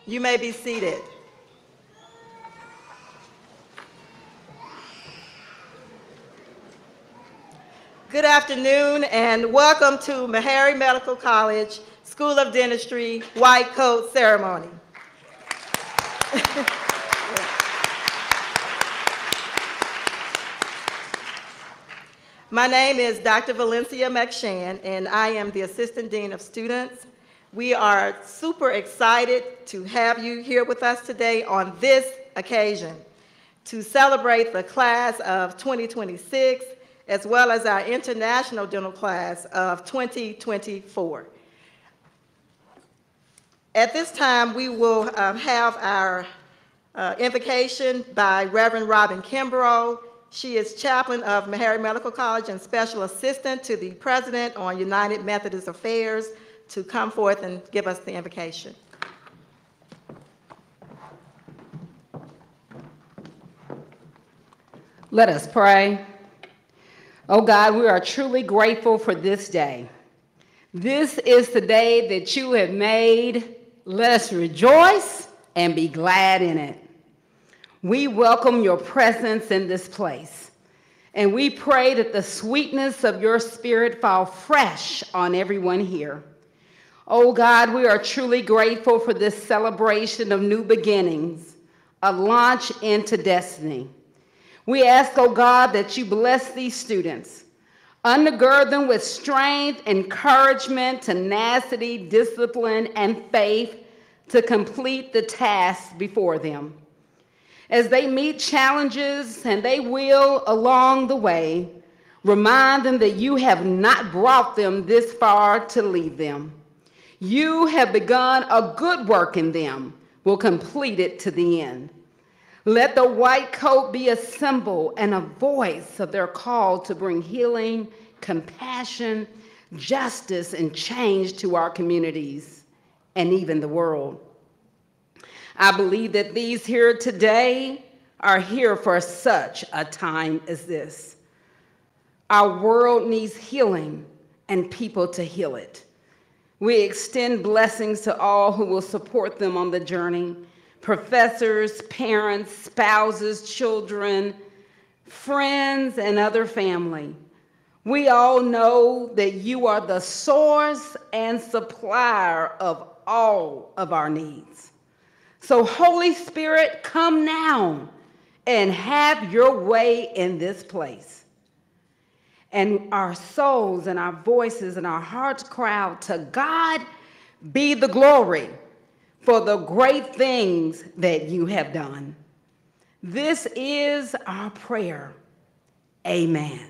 You may be seated. Good afternoon and welcome to Meharry Medical College, School of Dentistry, White Coat Ceremony. My name is Dr. Valencia McShann, and I am the Assistant Dean of Students. We are super excited to have you here with us today on this occasion to celebrate the class of 2026, as well as our international dental class of 2024. At this time, we will have our invocation by Reverend Robin Kimbrough. She is chaplain of Meharry Medical College and special assistant to the president on United Methodist Affairs, to come forth and give us the invocation. Let us pray. Oh God, we are truly grateful for this day. This is the day that you have made. Let us rejoice and be glad in it. We welcome your presence in this place, and we pray that the sweetness of your spirit fall fresh on everyone here. Oh God, we are truly grateful for this celebration of new beginnings, a launch into destiny. We ask, oh God, that you bless these students, undergird them with strength, encouragement, tenacity, discipline, and faith to complete the task before them. As they meet challenges, and they will along the way, remind them that you have not brought them this far to leave them. You have begun a good work in them, will complete it to the end. Let the white coat be a symbol and a voice of their call to bring healing, compassion, justice, and change to our communities and even the world. I believe that these here today are here for such a time as this. Our world needs healing and people to heal it. We extend blessings to all who will support them on the journey: professors, parents, spouses, children, friends, and other family. We all know that you are the source and supplier of all of our needs. So Holy Spirit, come now and have your way in this place. And our souls and our voices and our hearts cry out, to God be the glory for the great things that you have done. This is our prayer. Amen.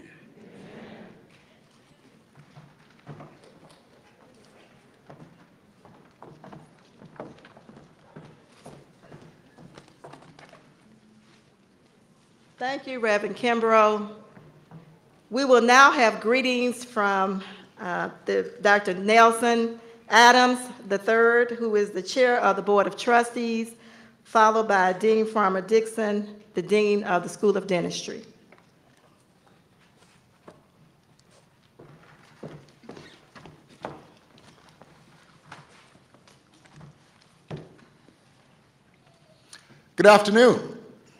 Thank you, Reverend Kimbrough. We will now have greetings from Dr. Nelson Adams III, who is the chair of the Board of Trustees, followed by Dean Farmer Dixon, the Dean of the School of Dentistry. Good afternoon.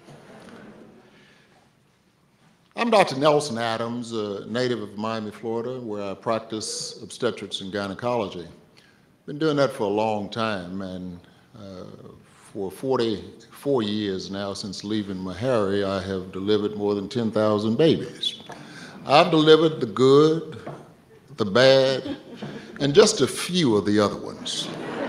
I'm Dr. Nelson Adams, a native of Miami, Florida, where I practice obstetrics and gynecology. Been doing that for a long time, and for 44 years now, since leaving Meharry, I have delivered more than 10,000 babies. I've delivered the good, the bad, and just a few of the other ones.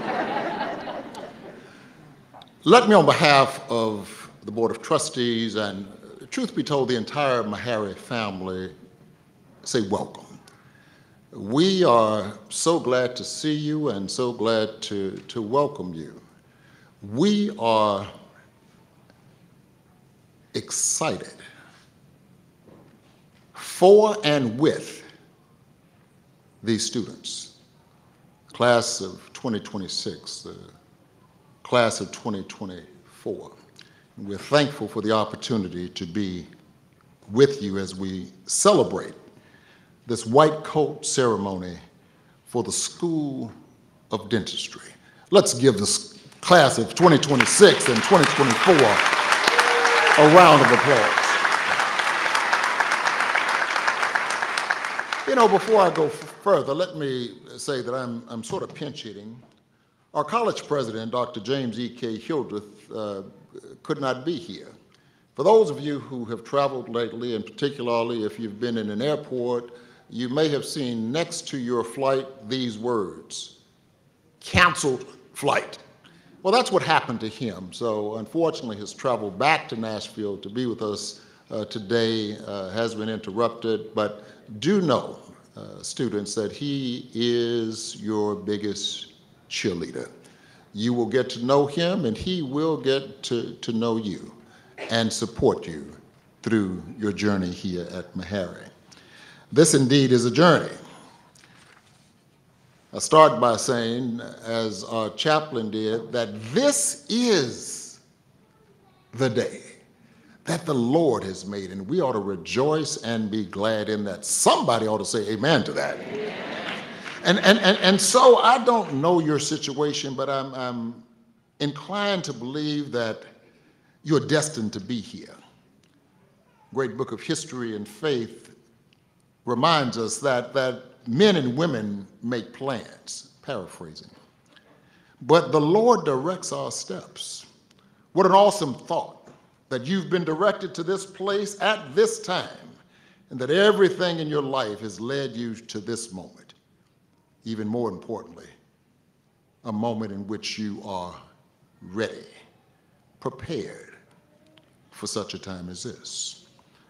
Let me, on behalf of the Board of Trustees and, truth be told, the entire Meharry family, say welcome. We are so glad to see you and so glad to welcome you. We are excited for and with these students, class of 2026, the class of 2024. We're thankful for the opportunity to be with you as we celebrate this white coat ceremony for the School of Dentistry. Let's give the class of 2026 and 2024 a round of applause. You know, before I go further, let me say that I'm sort of pinch hitting. Our college president, Dr. James E.K. Hildreth, could not be here. For those of you who have traveled lately, and particularly if you've been in an airport, you may have seen next to your flight these words: canceled flight. Well, that's what happened to him. So unfortunately, his travel back to Nashville to be with us today has been interrupted, but do know, students, that he is your biggest cheerleader. You will get to know him, and he will get to know you and support you through your journey here at Meharry. This indeed is a journey. I start by saying, as our chaplain did, that this is the day that the Lord has made, and we ought to rejoice and be glad in that. Somebody ought to say amen to that. And so I don't know your situation, but I'm inclined to believe that you're destined to be here. Great book of history and faith reminds us that men and women make plans, paraphrasing, but the Lord directs our steps. What an awesome thought that you've been directed to this place at this time, and that everything in your life has led you to this moment. Even more importantly, a moment in which you are ready, prepared for such a time as this.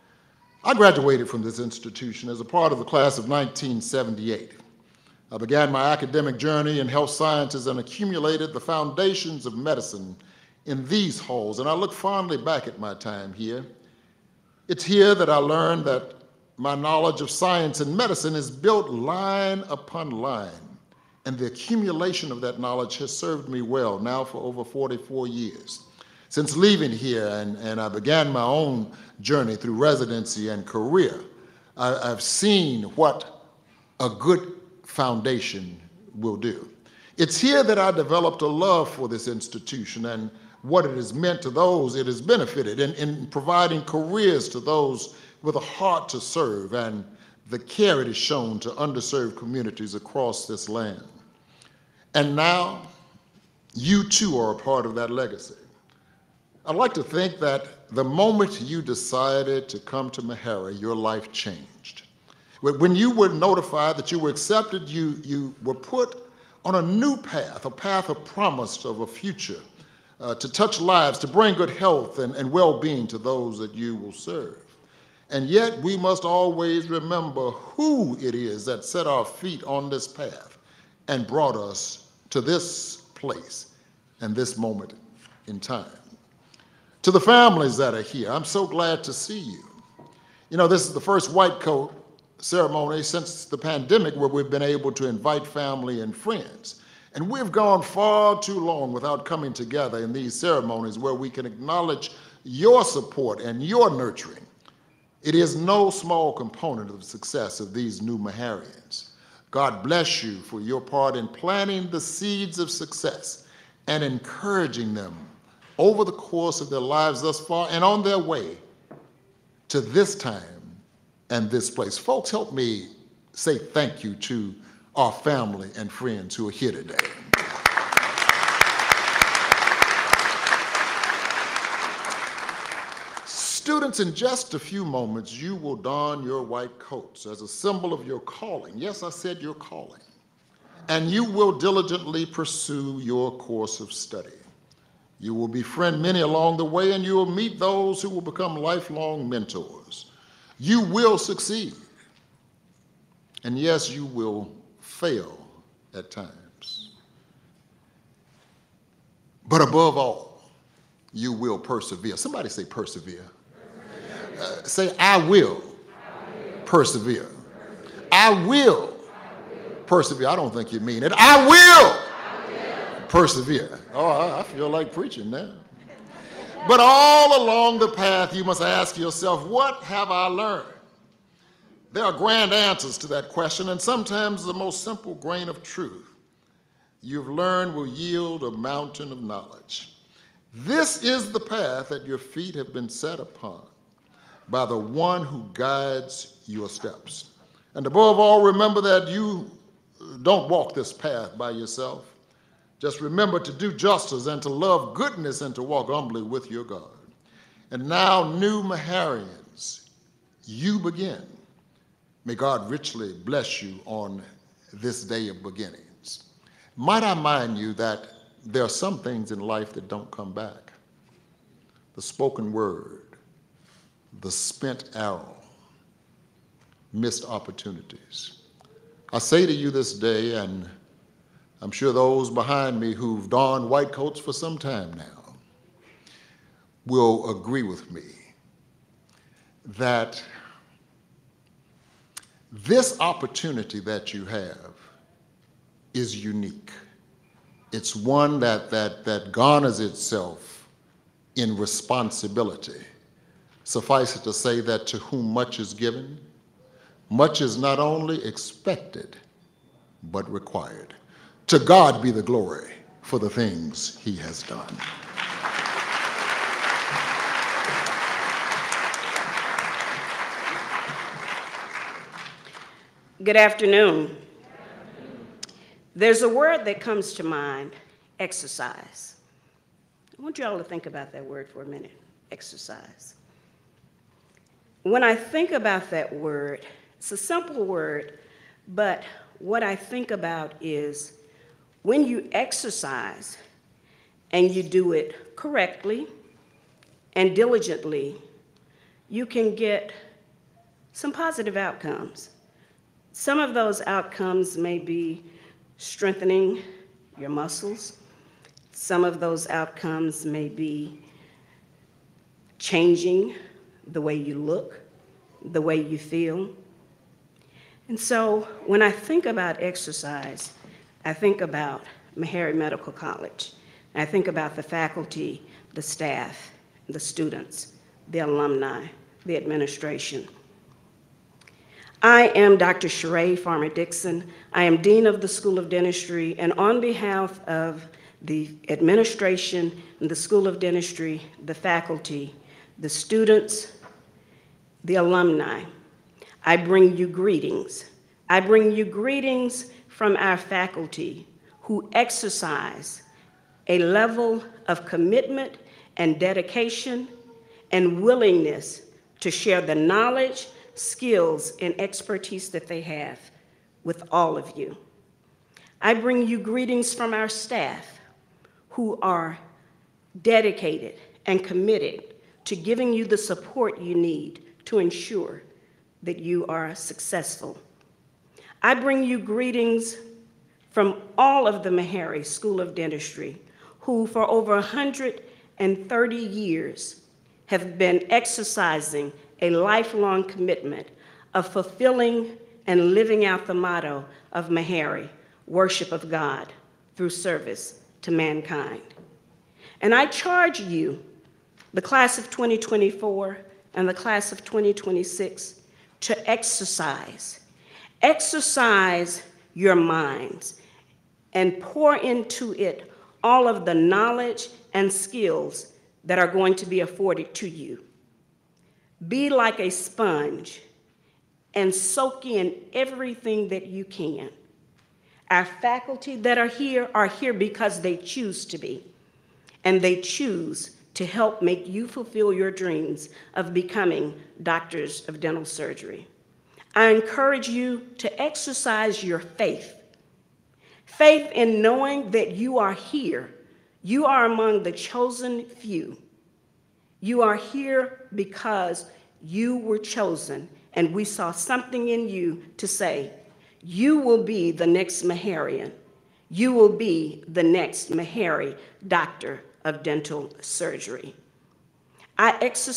I graduated from this institution as a part of the class of 1978. I began my academic journey in health sciences and accumulated the foundations of medicine in these halls, and I look fondly back at my time here. It's here that I learned that my knowledge of science and medicine is built line upon line, and the accumulation of that knowledge has served me well now for over 44 years. Since leaving here, and I began my own journey through residency and career, I've seen what a good foundation will do. It's here that I developed a love for this institution and what it has meant to those it has benefited in providing careers to those with a heart to serve and the care it has shown to underserved communities across this land. And now, you too are a part of that legacy. I'd like to think that the moment you decided to come to Meharry, your life changed. When you were notified that you were accepted, you were put on a new path, a path of promise of a future, to touch lives, to bring good health and well-being to those that you will serve. And yet we must always remember who it is that set our feet on this path and brought us to this place and this moment in time. To the families that are here, I'm so glad to see you. You know, this is the first white coat ceremony since the pandemic where we've been able to invite family and friends. And we've gone far too long without coming together in these ceremonies where we can acknowledge your support and your nurturing. It is no small component of the success of these new Meharrians. God bless you for your part in planting the seeds of success and encouraging them over the course of their lives thus far and on their way to this time and this place. Folks, help me say thank you to our family and friends who are here today. Students, in just a few moments, you will don your white coats as a symbol of your calling. Yes, I said your calling. And you will diligently pursue your course of study. You will befriend many along the way, and you will meet those who will become lifelong mentors. You will succeed. And yes, you will fail at times. But above all, you will persevere. Somebody say persevere. Say, I will persevere. I will persevere. I don't think you mean it. I will persevere. Oh, I feel like preaching now. But all along the path, you must ask yourself, what have I learned? There are grand answers to that question, and sometimes the most simple grain of truth you've learned will yield a mountain of knowledge. This is the path that your feet have been set upon by the one who guides your steps. And above all, remember that you don't walk this path by yourself. Just remember to do justice and to love goodness and to walk humbly with your God. And now, new Meharrians, you begin. May God richly bless you on this day of beginnings. Might I mind you that there are some things in life that don't come back. The spoken word, the spent arrow, missed opportunities. I say to you this day, and I'm sure those behind me who've donned white coats for some time now will agree with me that this opportunity that you have is unique. It's one that garners itself in responsibility. Suffice it to say that to whom much is given, much is not only expected, but required. To God be the glory for the things he has done. Good afternoon. There's a word that comes to mind, exercise. I want you all to think about that word for a minute, exercise. When I think about that word, it's a simple word, but what I think about is when you exercise and you do it correctly and diligently, you can get some positive outcomes. Some of those outcomes may be strengthening your muscles. Some of those outcomes may be changing the way you look, the way you feel. And so when I think about exercise, I think about Meharry Medical College. I think about the faculty, the staff, the students, the alumni, the administration. I am Dr. Sheree Farmer-Dixon. I am Dean of the School of Dentistry, and on behalf of the administration and the School of Dentistry, the faculty, the students, the alumni, I bring you greetings. I bring you greetings from our faculty who exercise a level of commitment and dedication and willingness to share the knowledge, skills, and expertise that they have with all of you. I bring you greetings from our staff who are dedicated and committed to giving you the support you need to ensure that you are successful. I bring you greetings from all of the Meharry School of Dentistry who for over 130 years have been exercising a lifelong commitment of fulfilling and living out the motto of Meharry, worship of God through service to mankind. And I charge you, the class of 2024 and the class of 2026, to exercise your minds and pour into it all of the knowledge and skills that are going to be afforded to you. Be like a sponge and soak in everything that you can. Our faculty that are here because they choose to be, and they choose to help make you fulfill your dreams of becoming doctors of dental surgery. I encourage you to exercise your faith. Faith in knowing that you are here. You are among the chosen few. You are here because you were chosen, and we saw something in you to say, you will be the next Meharrian. You will be the next Meharry Doctor of Dental Surgery. I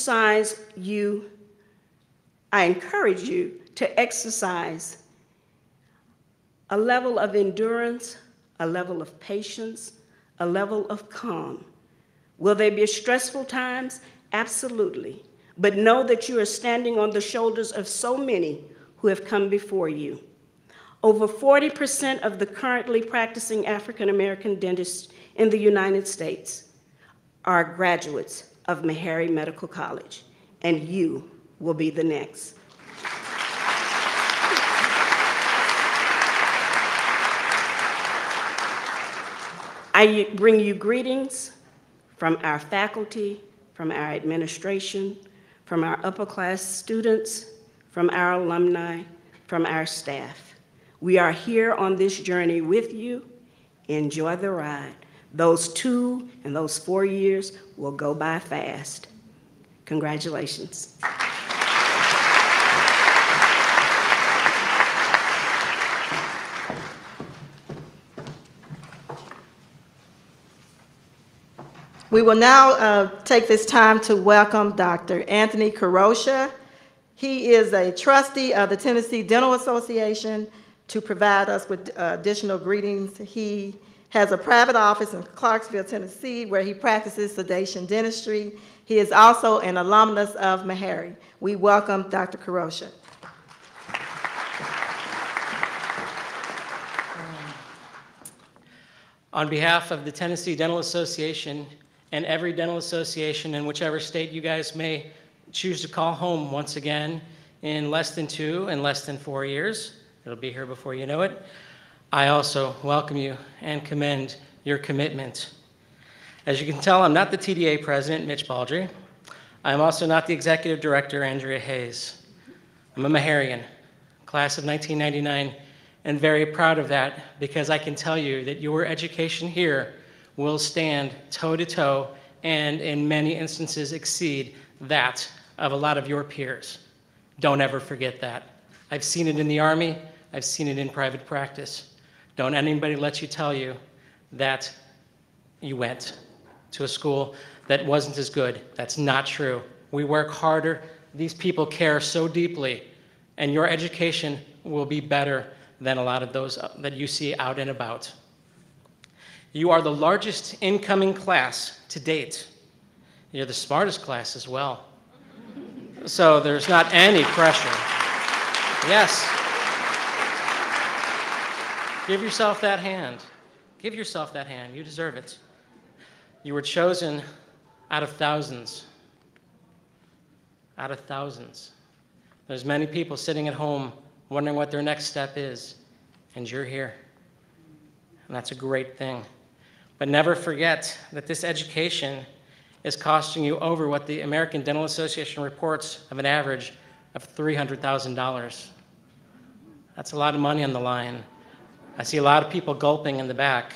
encourage you to exercise a level of endurance, a level of patience, a level of calm. Will there be stressful times? Absolutely. But know that you are standing on the shoulders of so many who have come before you. Over 40% of the currently practicing African American dentists in the United States are graduates of Meharry Medical College, and you will be the next. I bring you greetings from our faculty, from our administration, from our upper class students, from our alumni, from our staff. We are here on this journey with you. Enjoy the ride. Those 2 and those 4 years will go by fast. Congratulations. We will now take this time to welcome Dr. Anthony Carosha. He is a trustee of the Tennessee Dental Association to provide us with additional greetings. He has a private office in Clarksville, Tennessee, where he practices sedation dentistry. He is also an alumnus of Meharry. We welcome Dr. Carosha. On behalf of the Tennessee Dental Association and every dental association in whichever state you guys may choose to call home once again in less than 2 and less than 4 years, it'll be here before you know it, I also welcome you and commend your commitment. As you can tell, I'm not the TDA president, Mitch Baldry. I'm also not the executive director, Andrea Hayes. I'm a Meharian, class of 1999, and very proud of that because I can tell you that your education here will stand toe-to-toe and in many instances exceed that of a lot of your peers. Don't ever forget that. I've seen it in the Army. I've seen it in private practice. Don't anybody let you tell you that you went to a school that wasn't as good. That's not true. We work harder. These people care so deeply, and your education will be better than a lot of those that you see out and about. You are the largest incoming class to date. You're the smartest class as well. So there's not any pressure. Yes. Give yourself that hand. Give yourself that hand. You deserve it. You were chosen out of thousands. Out of thousands. There's many people sitting at home wondering what their next step is, and you're here. And that's a great thing. But never forget that this education is costing you over what the American Dental Association reports of an average of $300,000. That's a lot of money on the line. I see a lot of people gulping in the back.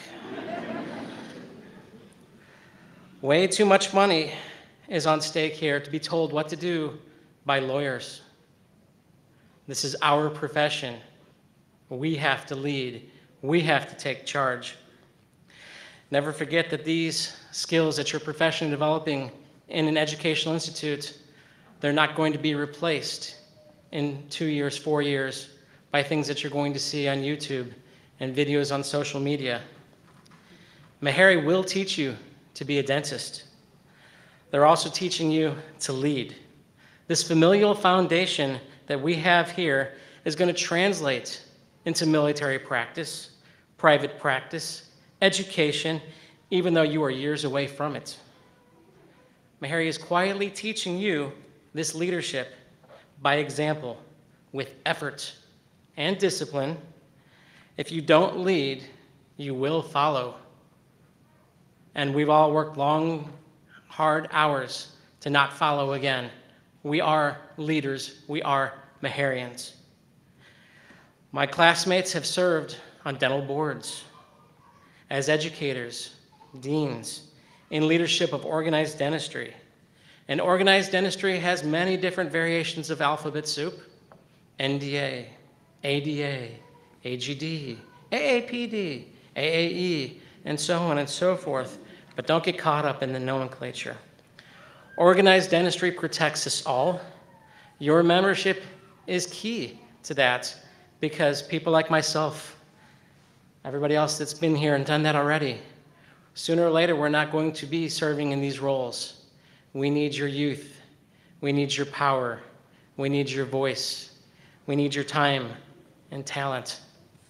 Way too much money is on stake here to be told what to do by lawyers. This is our profession. We have to lead. We have to take charge. Never forget that these skills that you're professionally developing in an educational institute, they're not going to be replaced in 2 years, 4 years by things that you're going to see on YouTube and videos on social media. Meharry will teach you to be a dentist. They're also teaching you to lead. This familial foundation that we have here is going to translate into military practice, private practice, education, even though you are years away from it. Meharry is quietly teaching you this leadership by example, with effort and discipline. If you don't lead, you will follow. And we've all worked long, hard hours to not follow again. We are leaders. We are Meharians. My classmates have served on dental boards, as educators, deans, in leadership of organized dentistry. And organized dentistry has many different variations of alphabet soup: NDA, ADA, AGD, AAPD, AAE, and so on and so forth. But don't get caught up in the nomenclature. Organized dentistry protects us all. Your membership is key to that, because people like myself, everybody else that's been here and done that already, sooner or later we're not going to be serving in these roles. We need your youth. We need your power. We need your voice. We need your time and talent.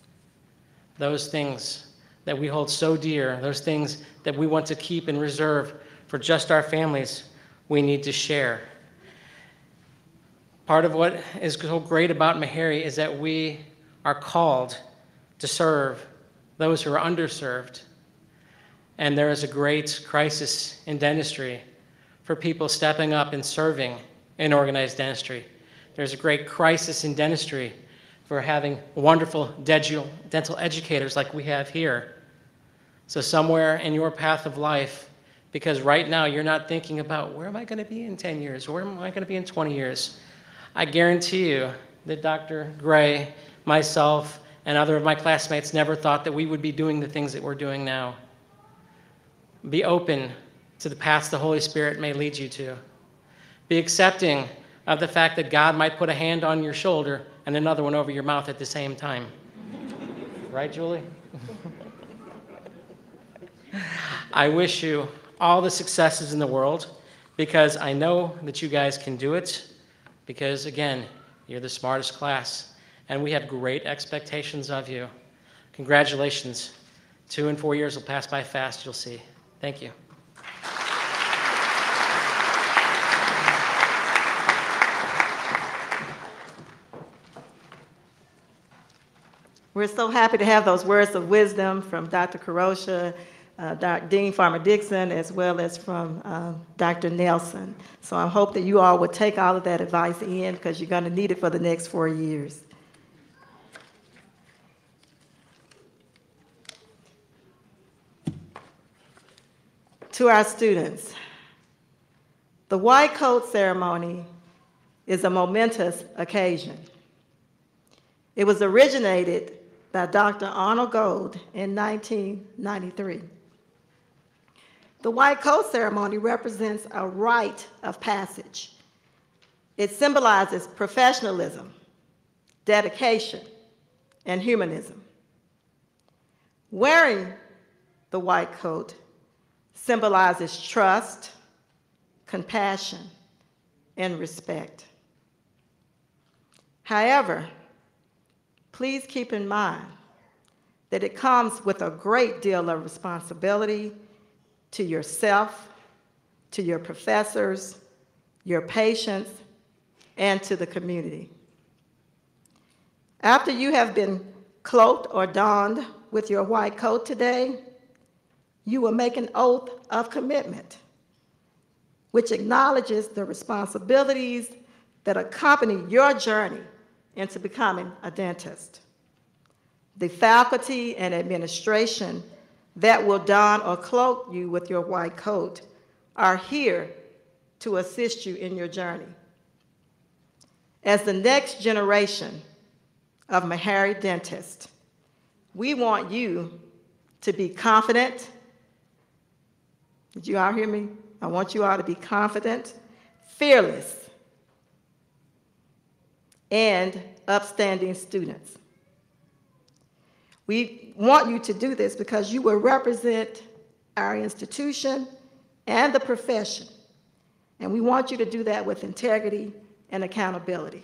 those things that we hold so dear, those things that we want to keep and reserve for just our families, we need to share. Part of what is so great about Meharry is that we are called to serve those who are underserved. And there is a great crisis in dentistry for people stepping up and serving in organized dentistry. There's a great crisis in dentistry for having wonderful dental educators like we have here. So somewhere in your path of life, because right now you're not thinking about where am I going to be in 10 years, where am I going to be in 20 years, I guarantee you that Dr. Gray, myself, and other of my classmates never thought that we would be doing the things that we're doing now. Be open to the paths the Holy Spirit may lead you to. Be accepting of the fact that God might put a hand on your shoulder and another one over your mouth at the same time. Right, Julie? I wish you all the successes in the world, because I know that you guys can do it, because, again, you're the smartest class, and we have great expectations of you. Congratulations. 2 and 4 years will pass by fast, you'll see. Thank you. We're so happy to have those words of wisdom from Dr. Karosha, Dean Farmer-Dixon, as well as from Dr. Nelson. So I hope that you all would take all of that advice in, because you're going to need it for the next 4 years. To our students, the white coat ceremony is a momentous occasion. It was originated by Dr. Arnold Gold in 1993. The white coat ceremony represents a rite of passage. It symbolizes professionalism, dedication, and humanism. Wearing the white coat symbolizes trust, compassion, and respect. However, please keep in mind that it comes with a great deal of responsibility to yourself, to your professors, your patients, and to the community. After you have been cloaked or donned with your white coat today, you will make an oath of commitment, which acknowledges the responsibilities that accompany your journey into becoming a dentist. The faculty and administration that will don or cloak you with your white coat are here to assist you in your journey. As the next generation of Meharry dentists, we want you to be confident. Did you all hear me? I want you all to be confident, fearless, and upstanding students. We want you to do this because you will represent our institution and the profession, and we want you to do that with integrity and accountability.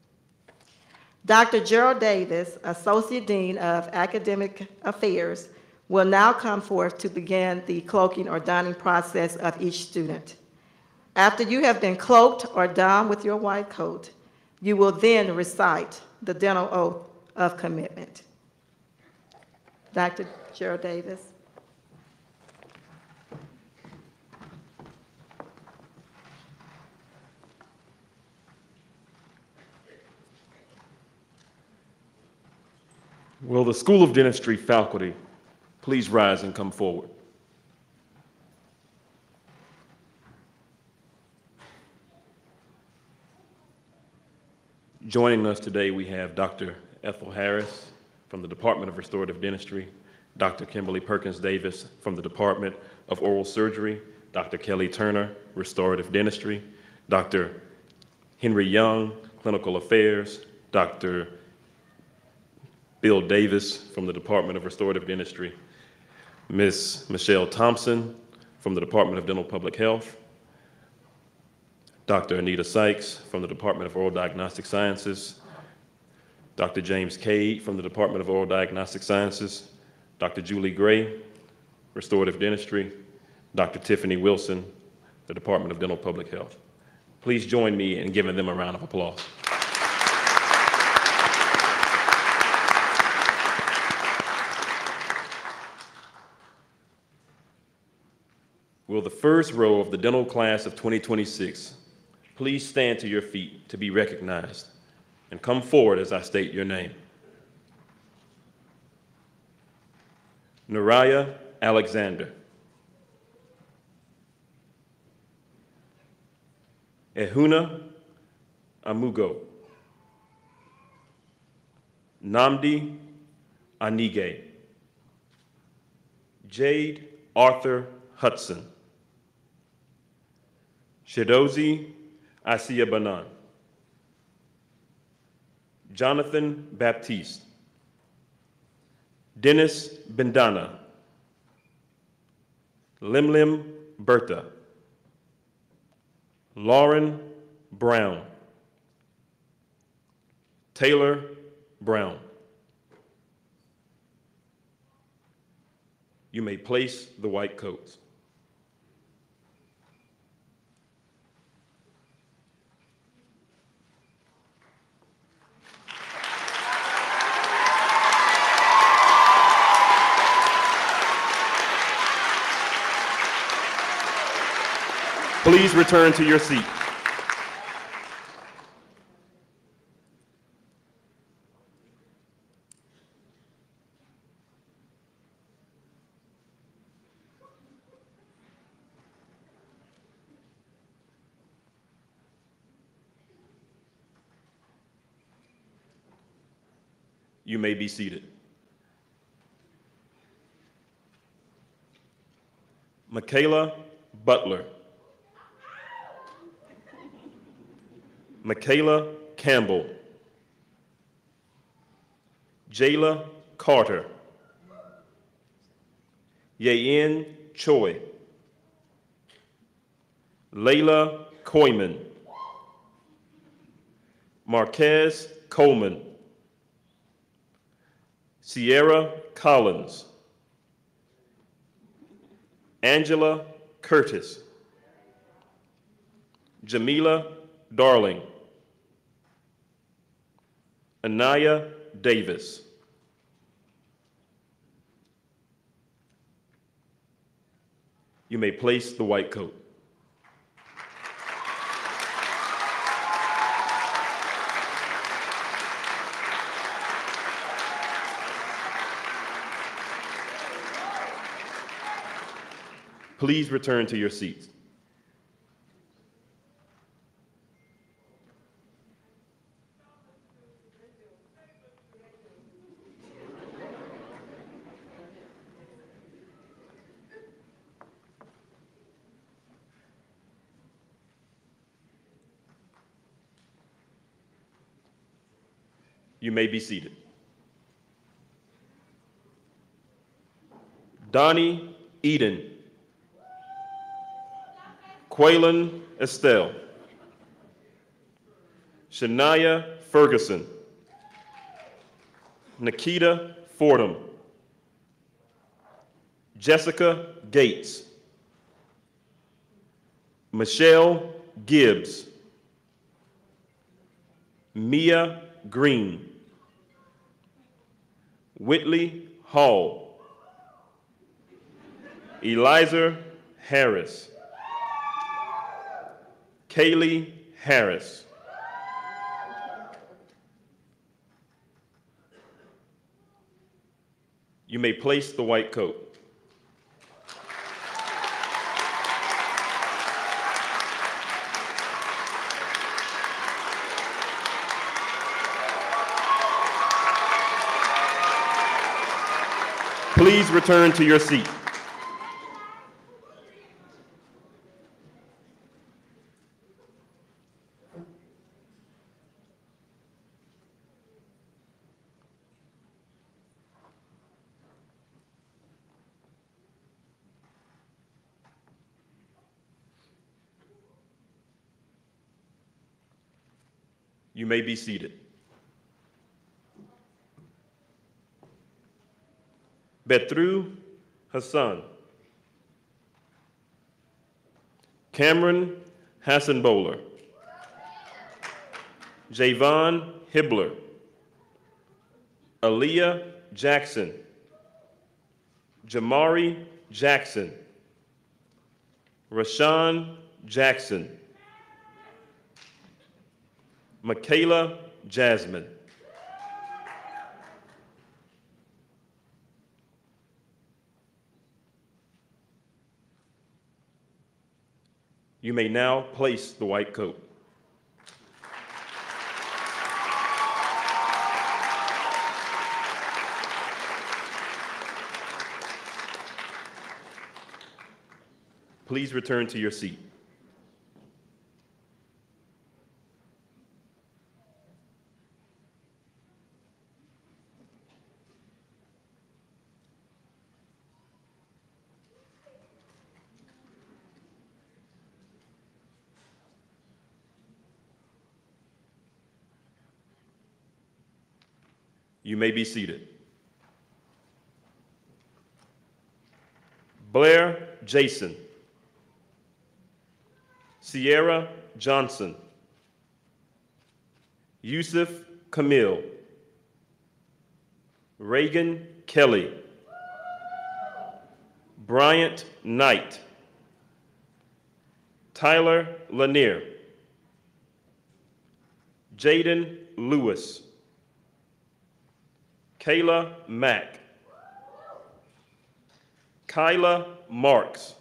Dr. Gerald Davis, Associate Dean of Academic Affairs, will now come forth to begin the cloaking or donning process of each student. After you have been cloaked or donned with your white coat, you will then recite the dental oath of commitment. Dr. Gerald Davis. Will the School of Dentistry faculty please rise and come forward? Joining us today, we have Dr. Ethel Harris from the Department of Restorative Dentistry, Dr. Kimberly Perkins Davis from the Department of Oral Surgery, Dr. Kelly Turner, Restorative Dentistry, Dr. Henry Young, Clinical Affairs, Dr. Bill Davis from the Department of Restorative Dentistry, Ms. Michelle Thompson from the Department of Dental Public Health, Dr. Anita Sykes from the Department of Oral Diagnostic Sciences, Dr. James Cade from the Department of Oral Diagnostic Sciences, Dr. Julie Gray, Restorative Dentistry, Dr. Tiffany Wilson, the Department of Dental Public Health. Please join me in giving them a round of applause. Will the first row of the dental class of 2026 please stand to your feet to be recognized and come forward as I state your name. Naraya Alexander. Ehuna Amugo. Namdi Anige. Jade Arthur Hudson. Shidozi Asiya Banan. Jonathan Baptiste. Dennis Bendana. Limlim Bertha. Lauren Brown. Taylor Brown. You may place the white coats. Please return to your seat. You may be seated. Michaela Butler. Michaela Campbell. Jayla Carter. Yein Choi. Layla Koyman. Marquez Coleman. Sierra Collins. Angela Curtis. Jamila Darling. Anaya Davis. You may place the white coat. Please return to your seats. You may be seated. Donnie Eden. Quaylen Estelle. Shania Ferguson. Nikita Fordham. Jessica Gates. Michelle Gibbs. Mia Green. Whitley Hall. Eliza Harris. Kaylee Harris. You may place the white coat. Please return to your seat. You may be seated. Bedru Hassan, Cameron Hassan Bowler, Javon Hibbler, Aaliyah Jackson, Jamari Jackson, Rashawn Jackson, Michaela Jasmine. You may now place the white coat. Please return to your seat. You may be seated. Blair Jason, Sierra Johnson, Yusuf Camille, Reagan Kelly, Bryant Knight, Tyler Lanier, Jaden Lewis, Kayla Mack, Kyla Marks,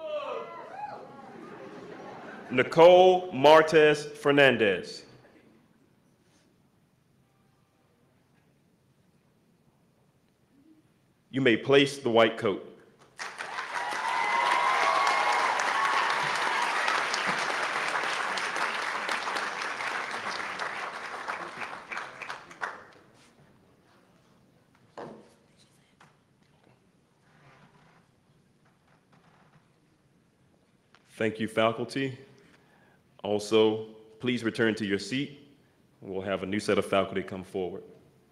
Nicole Martez Fernandez, you may place the white coat. Thank you, faculty. Also, please return to your seat. We'll have a new set of faculty come forward.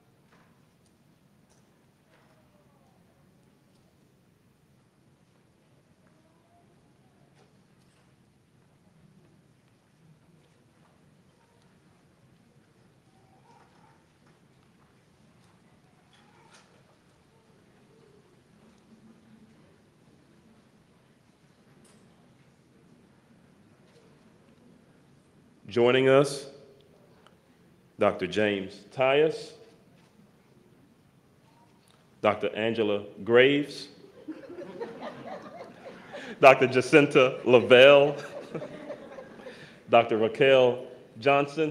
Joining us, Dr. James Tyus, Dr. Angela Graves, Dr. Jacinta Lavelle, Dr. Raquel Johnson,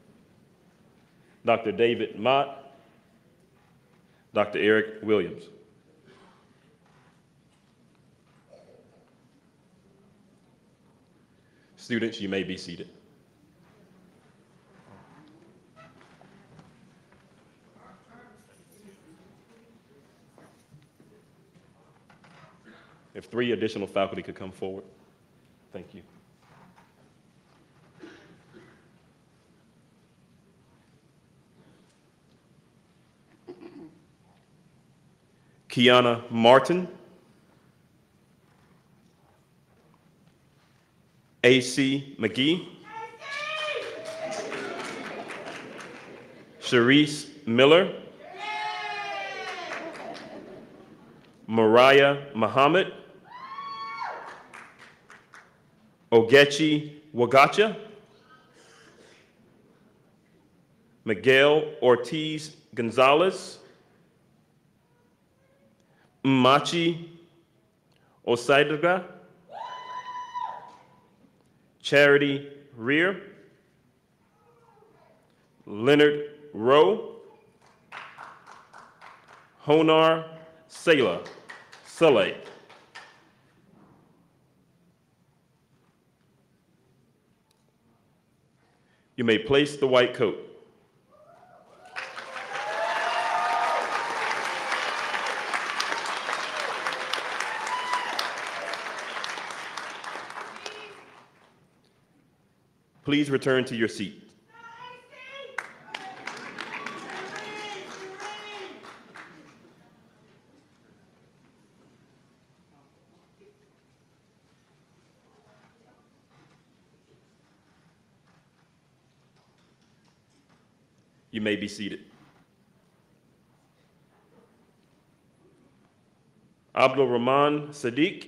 Dr. David Mott, Dr. Eric Williams. Students, you may be seated. If 3 additional faculty could come forward. Thank you. Kiana Martin, A.C. McGee, Sharice Miller, Mariah Muhammad, Ogechi Wagacha, Miguel Ortiz Gonzalez, Mmachi Osaidaga, Charity Rear, Leonard Rowe, Honar Saleh. You may place the white coat. Please return to your seat. You may be seated. Abdul Rahman Sadiq.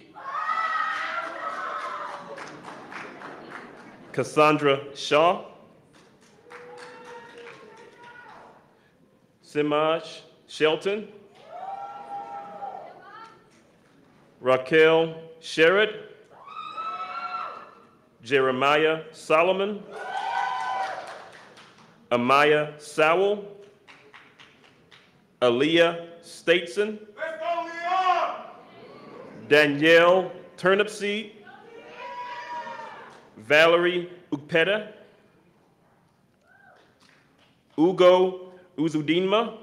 Cassandra Shaw. Simaj Shelton. Raquel Sherrod. Jeremiah Solomon. Amaya Sowell. Aaliyah Statson. Danielle Turnipseed. Valerie Ukpeta. Ugo Uzudinma.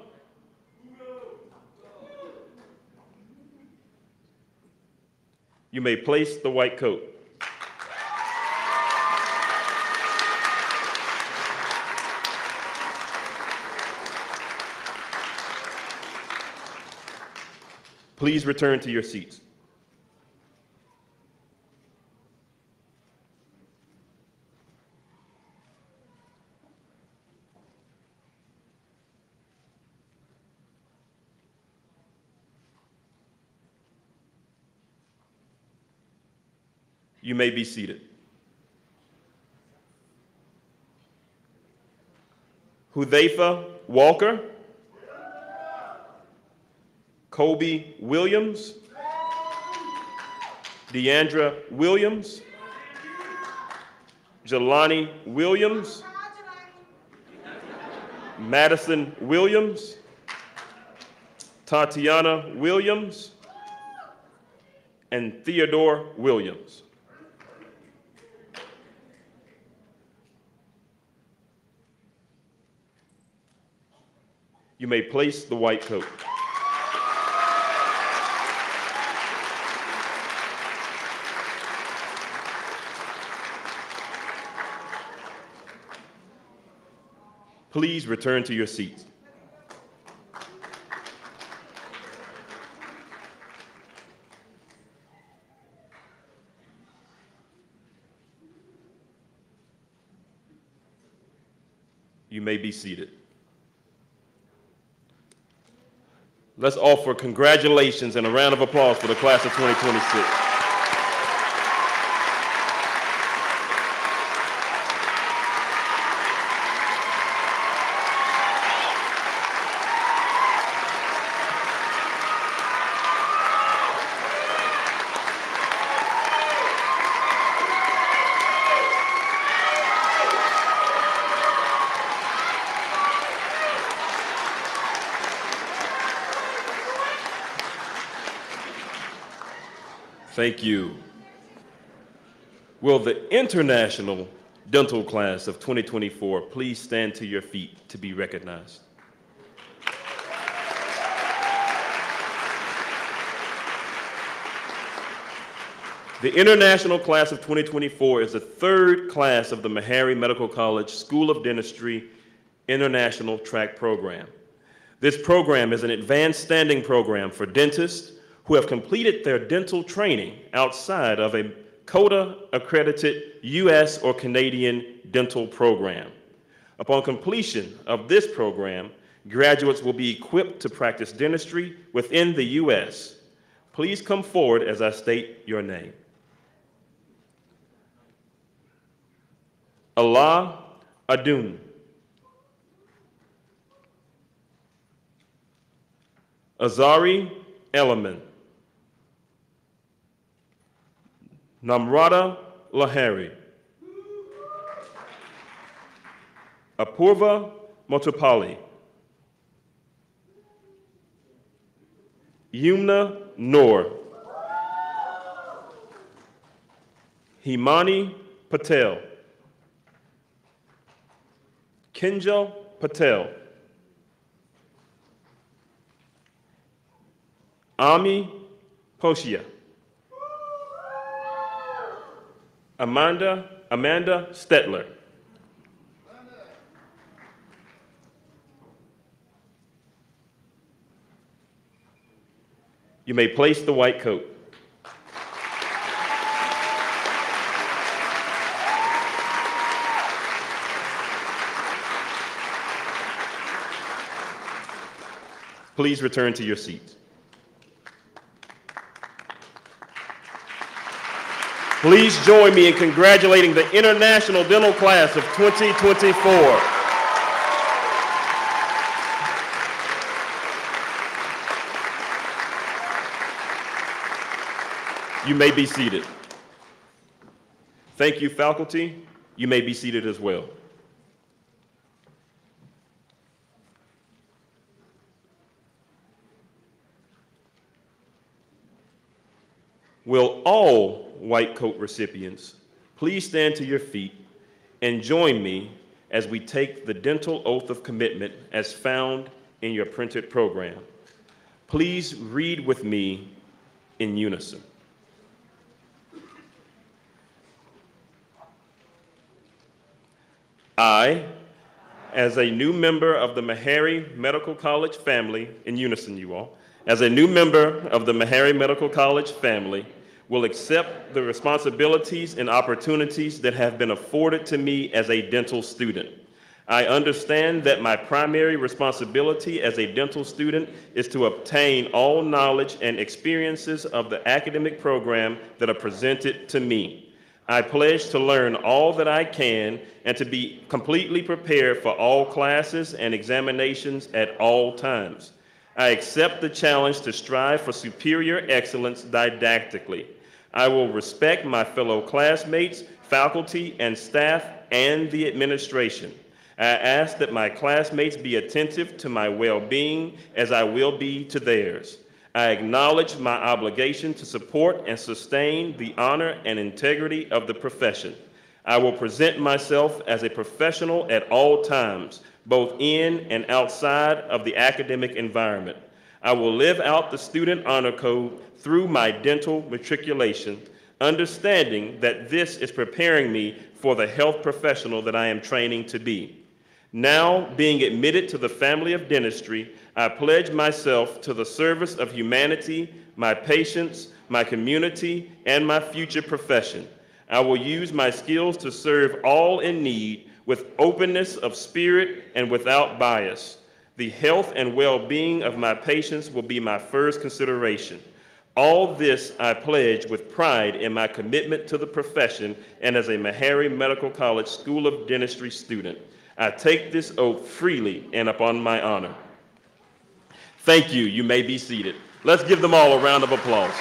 You may place the white coat. Please return to your seats. You may be seated. Hudhaifa Walker. Kobe Williams. Deandra Williams. Jelani Williams. Madison Williams. Tatiana Williams. And Theodore Williams. You may place the white coat. Please return to your seats. You may be seated. Let's offer congratulations and a round of applause for the class of 2026. Thank you. Will the International Dental Class of 2024 please stand to your feet to be recognized? The International Class of 2024 is the third class of the Meharry Medical College School of Dentistry International Track Program. This program is an advanced standing program for dentists who have completed their dental training outside of a CODA-accredited U.S. or Canadian dental program. Upon completion of this program, graduates will be equipped to practice dentistry within the U.S. Please come forward as I state your name. Allah Adun. Azari Elliman. Namrata Lahari. Apurva Motopali. Yumna Noor. Himani Patel. Kinjal Patel. Ami Poshia. Amanda Stetler. You may place the white coat. Please return to your seats. Please join me in congratulating the International Dental Class of 2024. You may be seated. Thank you, faculty. You may be seated as well. Will all white coat recipients please stand to your feet and join me as we take the dental oath of commitment as found in your printed program. Please read with me in unison. I, as a new member of the Meharry Medical College family, in unison you all, as a new member of the Meharry Medical College family, will accept the responsibilities and opportunities that have been afforded to me as a dental student. I understand that my primary responsibility as a dental student is to obtain all knowledge and experiences of the academic program that are presented to me. I pledge to learn all that I can and to be completely prepared for all classes and examinations at all times. I accept the challenge to strive for superior excellence didactically. I will respect my fellow classmates, faculty, and staff, and the administration. I ask that my classmates be attentive to my well-being as I will be to theirs. I acknowledge my obligation to support and sustain the honor and integrity of the profession. I will present myself as a professional at all times, both in and outside of the academic environment. I will live out the student honor code through my dental matriculation, understanding that this is preparing me for the health professional that I am training to be. Now, being admitted to the family of dentistry, I pledge myself to the service of humanity, my patients, my community, and my future profession. I will use my skills to serve all in need with openness of spirit and without bias. The health and well-being of my patients will be my first consideration. All this I pledge with pride in my commitment to the profession and as a Meharry Medical College School of Dentistry student. I take this oath freely and upon my honor. Thank you. You may be seated. Let's give them all a round of applause.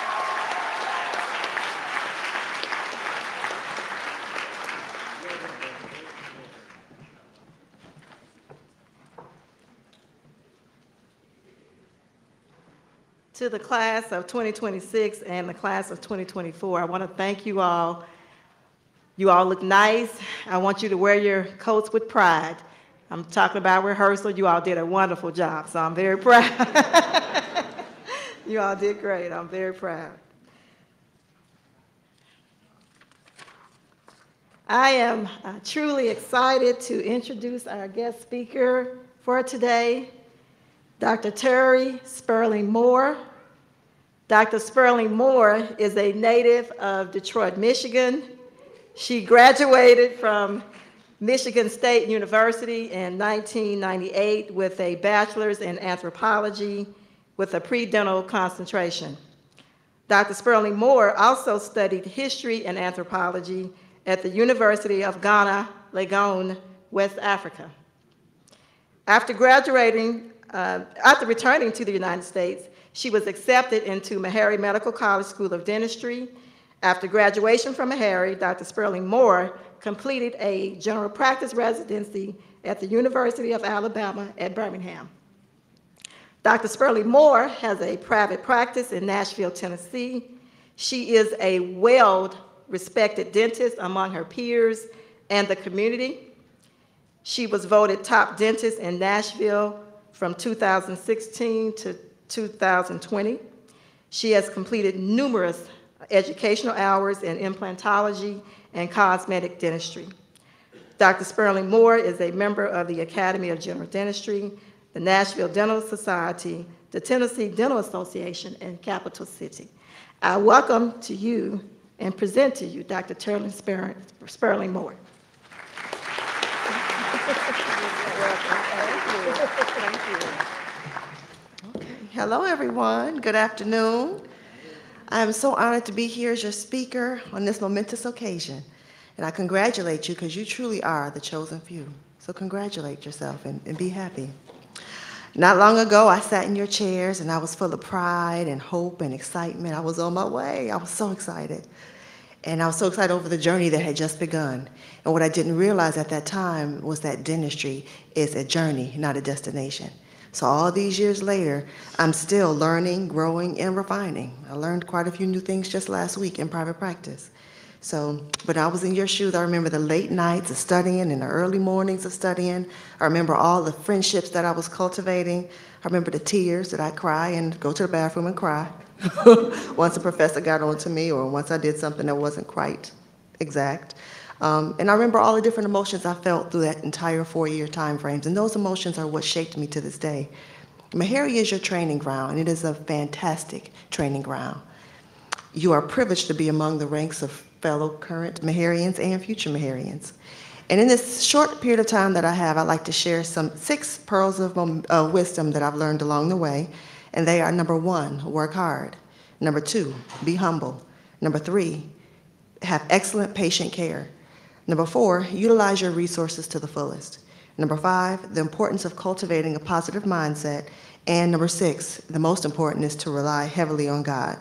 To the class of 2026 and the class of 2024, I want to thank you all. You all look nice. I want you to wear your coats with pride. I'm talking about rehearsal. You all did a wonderful job, so I'm very proud. You all did great. I'm very proud. I am truly excited to introduce our guest speaker for today, Dr. Terry Sperling Moore. Dr. Sperling Moore is a native of Detroit, Michigan. She graduated from Michigan State University in 1998 with a bachelor's in anthropology with a pre-dental concentration. Dr. Sperling Moore also studied history and anthropology at the University of Ghana, Legon, West Africa. After returning to the United States, she was accepted into Meharry Medical College School of Dentistry. After graduation from Meharry, Dr. Sperling Moore completed a general practice residency at the University of Alabama at Birmingham. Dr. Sperling Moore has a private practice in Nashville, Tennessee. She is a well-respected dentist among her peers and the community. She was voted top dentist in Nashville from 2016 to 2020. She has completed numerous educational hours in implantology and cosmetic dentistry. Dr. Sperling Moore is a member of the Academy of General Dentistry, the Nashville Dental Society, the Tennessee Dental Association, and Capital City. I welcome to you and present to you Dr. Terry Sperling Moore. Thank you. Hello, everyone. Good afternoon. I am so honored to be here as your speaker on this momentous occasion. And I congratulate you because you truly are the chosen few. So congratulate yourself and be happy. Not long ago, I sat in your chairs and I was full of pride and hope and excitement. I was on my way. I was so excited. And I was so excited over the journey that had just begun. And what I didn't realize at that time was that dentistry is a journey, not a destination. So all these years later, I'm still learning, growing, and refining. I learned quite a few new things just last week in private practice. So when I was in your shoes, I remember the late nights of studying and the early mornings of studying. I remember all the friendships that I was cultivating. I remember the tears that I'd cry and go to the bathroom and cry once a professor got on to me or once I did something that wasn't quite exact. And I remember all the different emotions I felt through that entire 4-year time frames, and those emotions are what shaped me to this day. Meharry is your training ground, and it is a fantastic training ground. You are privileged to be among the ranks of fellow current Meharryans and future Meharryans. And in this short period of time that I have, I'd like to share 6 pearls of wisdom that I've learned along the way, and they are: number 1, work hard; number 2, be humble; number 3, have excellent patient care; number 4, utilize your resources to the fullest; number 5, the importance of cultivating a positive mindset; and number 6, the most important, is to rely heavily on God.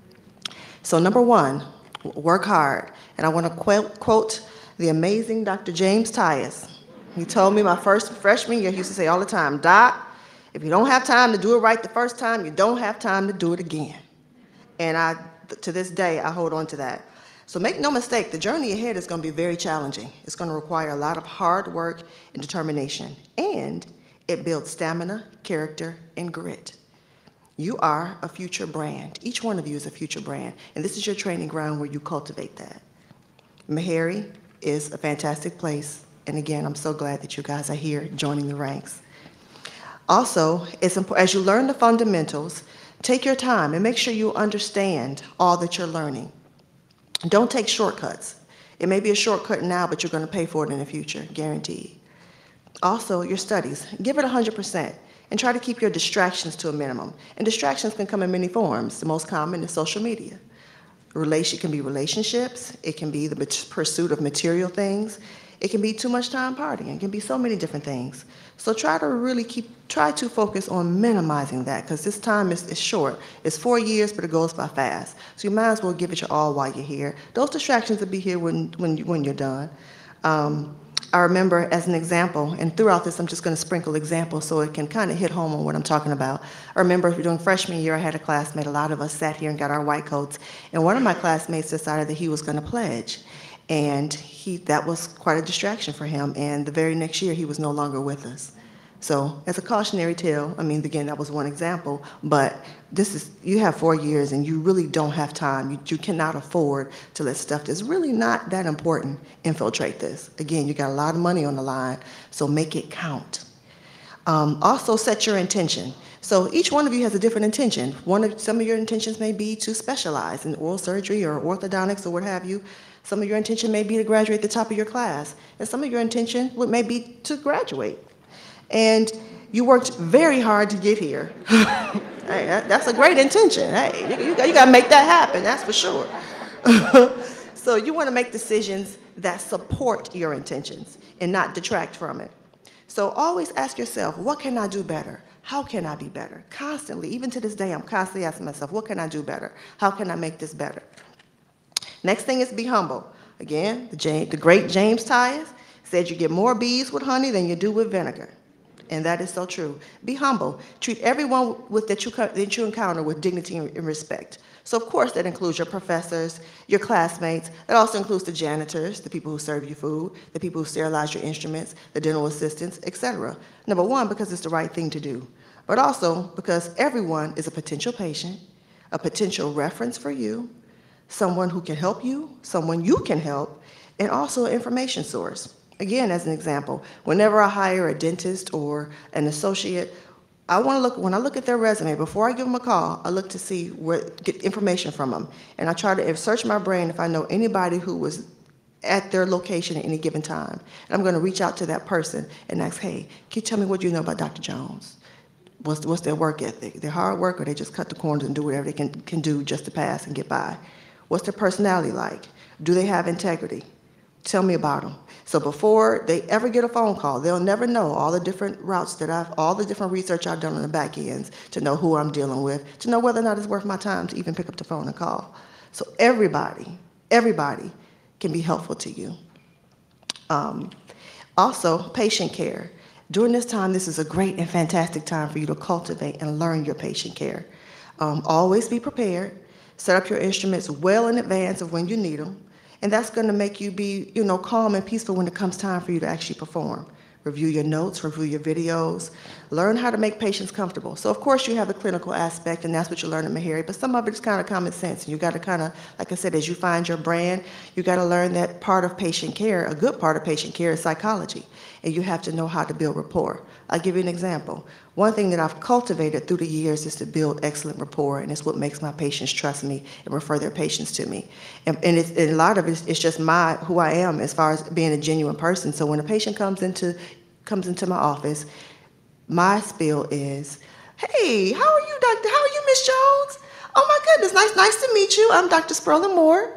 So number 1, work hard. And I want to quote the amazing Dr. James Tyus. He told me my first freshman year, he used to say all the time, "Doc, if you don't have time to do it right the first time, you don't have time to do it again." And to this day, I hold on to that. So make no mistake, the journey ahead is going to be very challenging. It's going to require a lot of hard work and determination. And it builds stamina, character, and grit. You are a future brand. Each one of you is a future brand. And this is your training ground where you cultivate that. Meharry is a fantastic place. And again, I'm so glad that you guys are here joining the ranks. Also, it's important, as you learn the fundamentals, take your time and make sure you understand all that you're learning. Don't take shortcuts. It may be a shortcut now, but you're going to pay for it in the future, guaranteed. Also, your studies. Give it 100%. And try to keep your distractions to a minimum. And distractions can come in many forms. The most common is social media. It can be relationships. It can be the pursuit of material things. It can be too much time partying. It can be so many different things. So try to focus on minimizing that, because this time is short. It's 4 years, but it goes by fast. So you might as well give it your all while you're here. Those distractions will be here when you're done. I remember, as an example, and throughout this I'm just going to sprinkle examples so it can kind of hit home on what I'm talking about. I remember during freshman year I had a classmate, a lot of us sat here and got our white coats, and one of my classmates decided that he was going to pledge. And that was quite a distraction for him, and the very next year he was no longer with us. So as a cautionary tale, I mean, again, that was one example, but you have 4 years and you really don't have time. You cannot afford to let stuff that's really not that important infiltrate this. Again, you got a lot of money on the line, so make it count. Also set your intention. So each one of you has a different intention. Some of your intentions may be to specialize in oral surgery or orthodontics or what have you. Some of your intention may be to graduate at the top of your class, and some of your intention may be to graduate. And you worked very hard to get here. Hey, that's a great intention. Hey, you got to make that happen, that's for sure. So you want to make decisions that support your intentions and not detract from it. So always ask yourself, what can I do better? How can I be better? Constantly, even to this day, I'm constantly asking myself, what can I do better? How can I make this better? Next thing is be humble. Again, the great James Tyus said you get more bees with honey than you do with vinegar. And that is so true. Be humble. Treat everyone that you encounter with dignity and respect. So of course that includes your professors, your classmates. That also includes the janitors, the people who serve you food, the people who sterilize your instruments, the dental assistants, etc. Number 1, because it's the right thing to do. But also because everyone is a potential patient, a potential reference for you, someone who can help you, someone you can help, and also an information source. Again, as an example, whenever I hire a dentist or an associate, when I look at their resume, before I give them a call, I look to get information from them. And I try to search my brain if I know anybody who was at their location at any given time. And I'm going to reach out to that person and ask, hey, can you tell me what you know about Dr. Jones? What's their work ethic? They're hard work, or they just cut the corners and do whatever they can do just to pass and get by? What's their personality like? Do they have integrity? Tell me about them. So before they ever get a phone call, they'll never know all the different routes all the different research I've done on the back ends to know who I'm dealing with, to know whether or not it's worth my time to even pick up the phone and call. So everybody can be helpful to you. Also, patient care. During this time, this is a great and fantastic time for you to cultivate and learn your patient care. Always be prepared. Set up your instruments well in advance of when you need them. And that's going to make you be, calm and peaceful when it comes time for you to actually perform. Review your notes, review your videos, learn how to make patients comfortable. So of course you have the clinical aspect, and that's what you learn at Meharry, but some of it's kind of common sense. And you got to kind of, like I said, as you find your brand, you got to learn that part of patient care, a good part of patient care is psychology. And you have to know how to build rapport. I'll give you an example. One thing that I've cultivated through the years is to build excellent rapport, and it's what makes my patients trust me and refer their patients to me. And a lot of it's just who I am as far as being a genuine person. So when a patient comes into my office, my spiel is, "Hey, how are you, doctor? How are you, Miss Jones? Oh my goodness, nice to meet you. I'm Dr. Sperling Moore.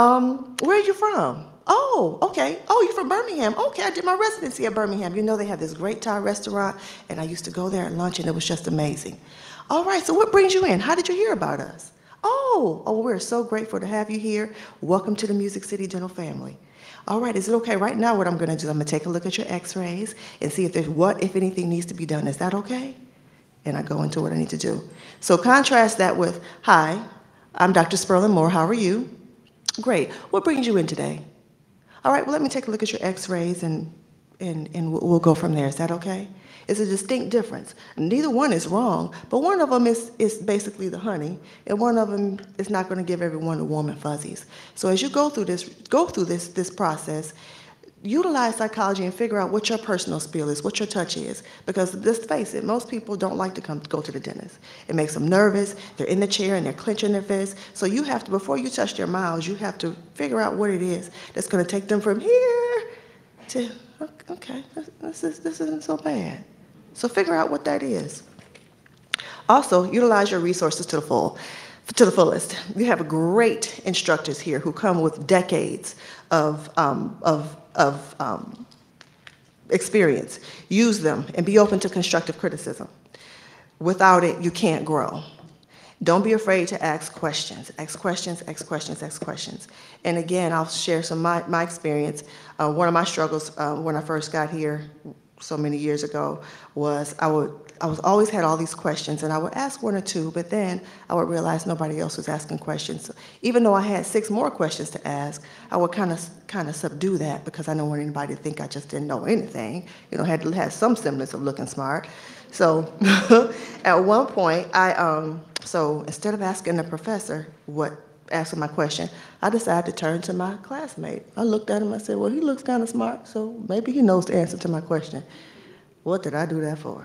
Where are you from? Oh, okay. Oh, you're from Birmingham. Okay, I did my residency at Birmingham. They have this great Thai restaurant, and I used to go there at lunch, and it was just amazing. All right, so what brings you in? How did you hear about us? Oh, we're so grateful to have you here. Welcome to the Music City Dental family. All right, is it okay? Right now what I'm going to do, I'm going to take a look at your x-rays and see if there's if anything needs to be done. Is that okay? And I go into what I need to do. So contrast that with, "Hi, I'm Dr. Sperling Moore. How are you? Great. What brings you in today? All right, well, let me take a look at your x-rays and we'll go from there. Is that okay?" It's a distinct difference. Neither one is wrong, but one of them is basically the honey, and one of them is not going to give everyone the warm and fuzzies. So as you go through this process, utilize psychology and figure out what your personal spiel is, what your touch is. Because let's face it, most people don't like to go to the dentist. It makes them nervous. They're in the chair and they're clenching their fists. So you have to, before you touch their mouths, you have to figure out what it is that's going to take them from here to, okay, this isn't so bad. So figure out what that is. Also, utilize your resources to the fullest. You have great instructors here who come with decades of experience. Use them and be open to constructive criticism. Without it, you can't grow. Don't be afraid to ask questions. Ask questions, ask questions, ask questions. And again, I'll share some of my experience. One of my struggles when I first got here so many years ago was I always had all these questions, and I would ask one or two, but then I would realize nobody else was asking questions. So even though I had 6 more questions to ask, I would kind of subdue that because I don't want anybody to think I just didn't know anything. Had to have some semblance of looking smart. So at one point, so instead of asking the professor asking my question, I decided to turn to my classmate. I looked at him, I said, "Well, he looks kind of smart, so maybe he knows the answer to my question." What did I do that for?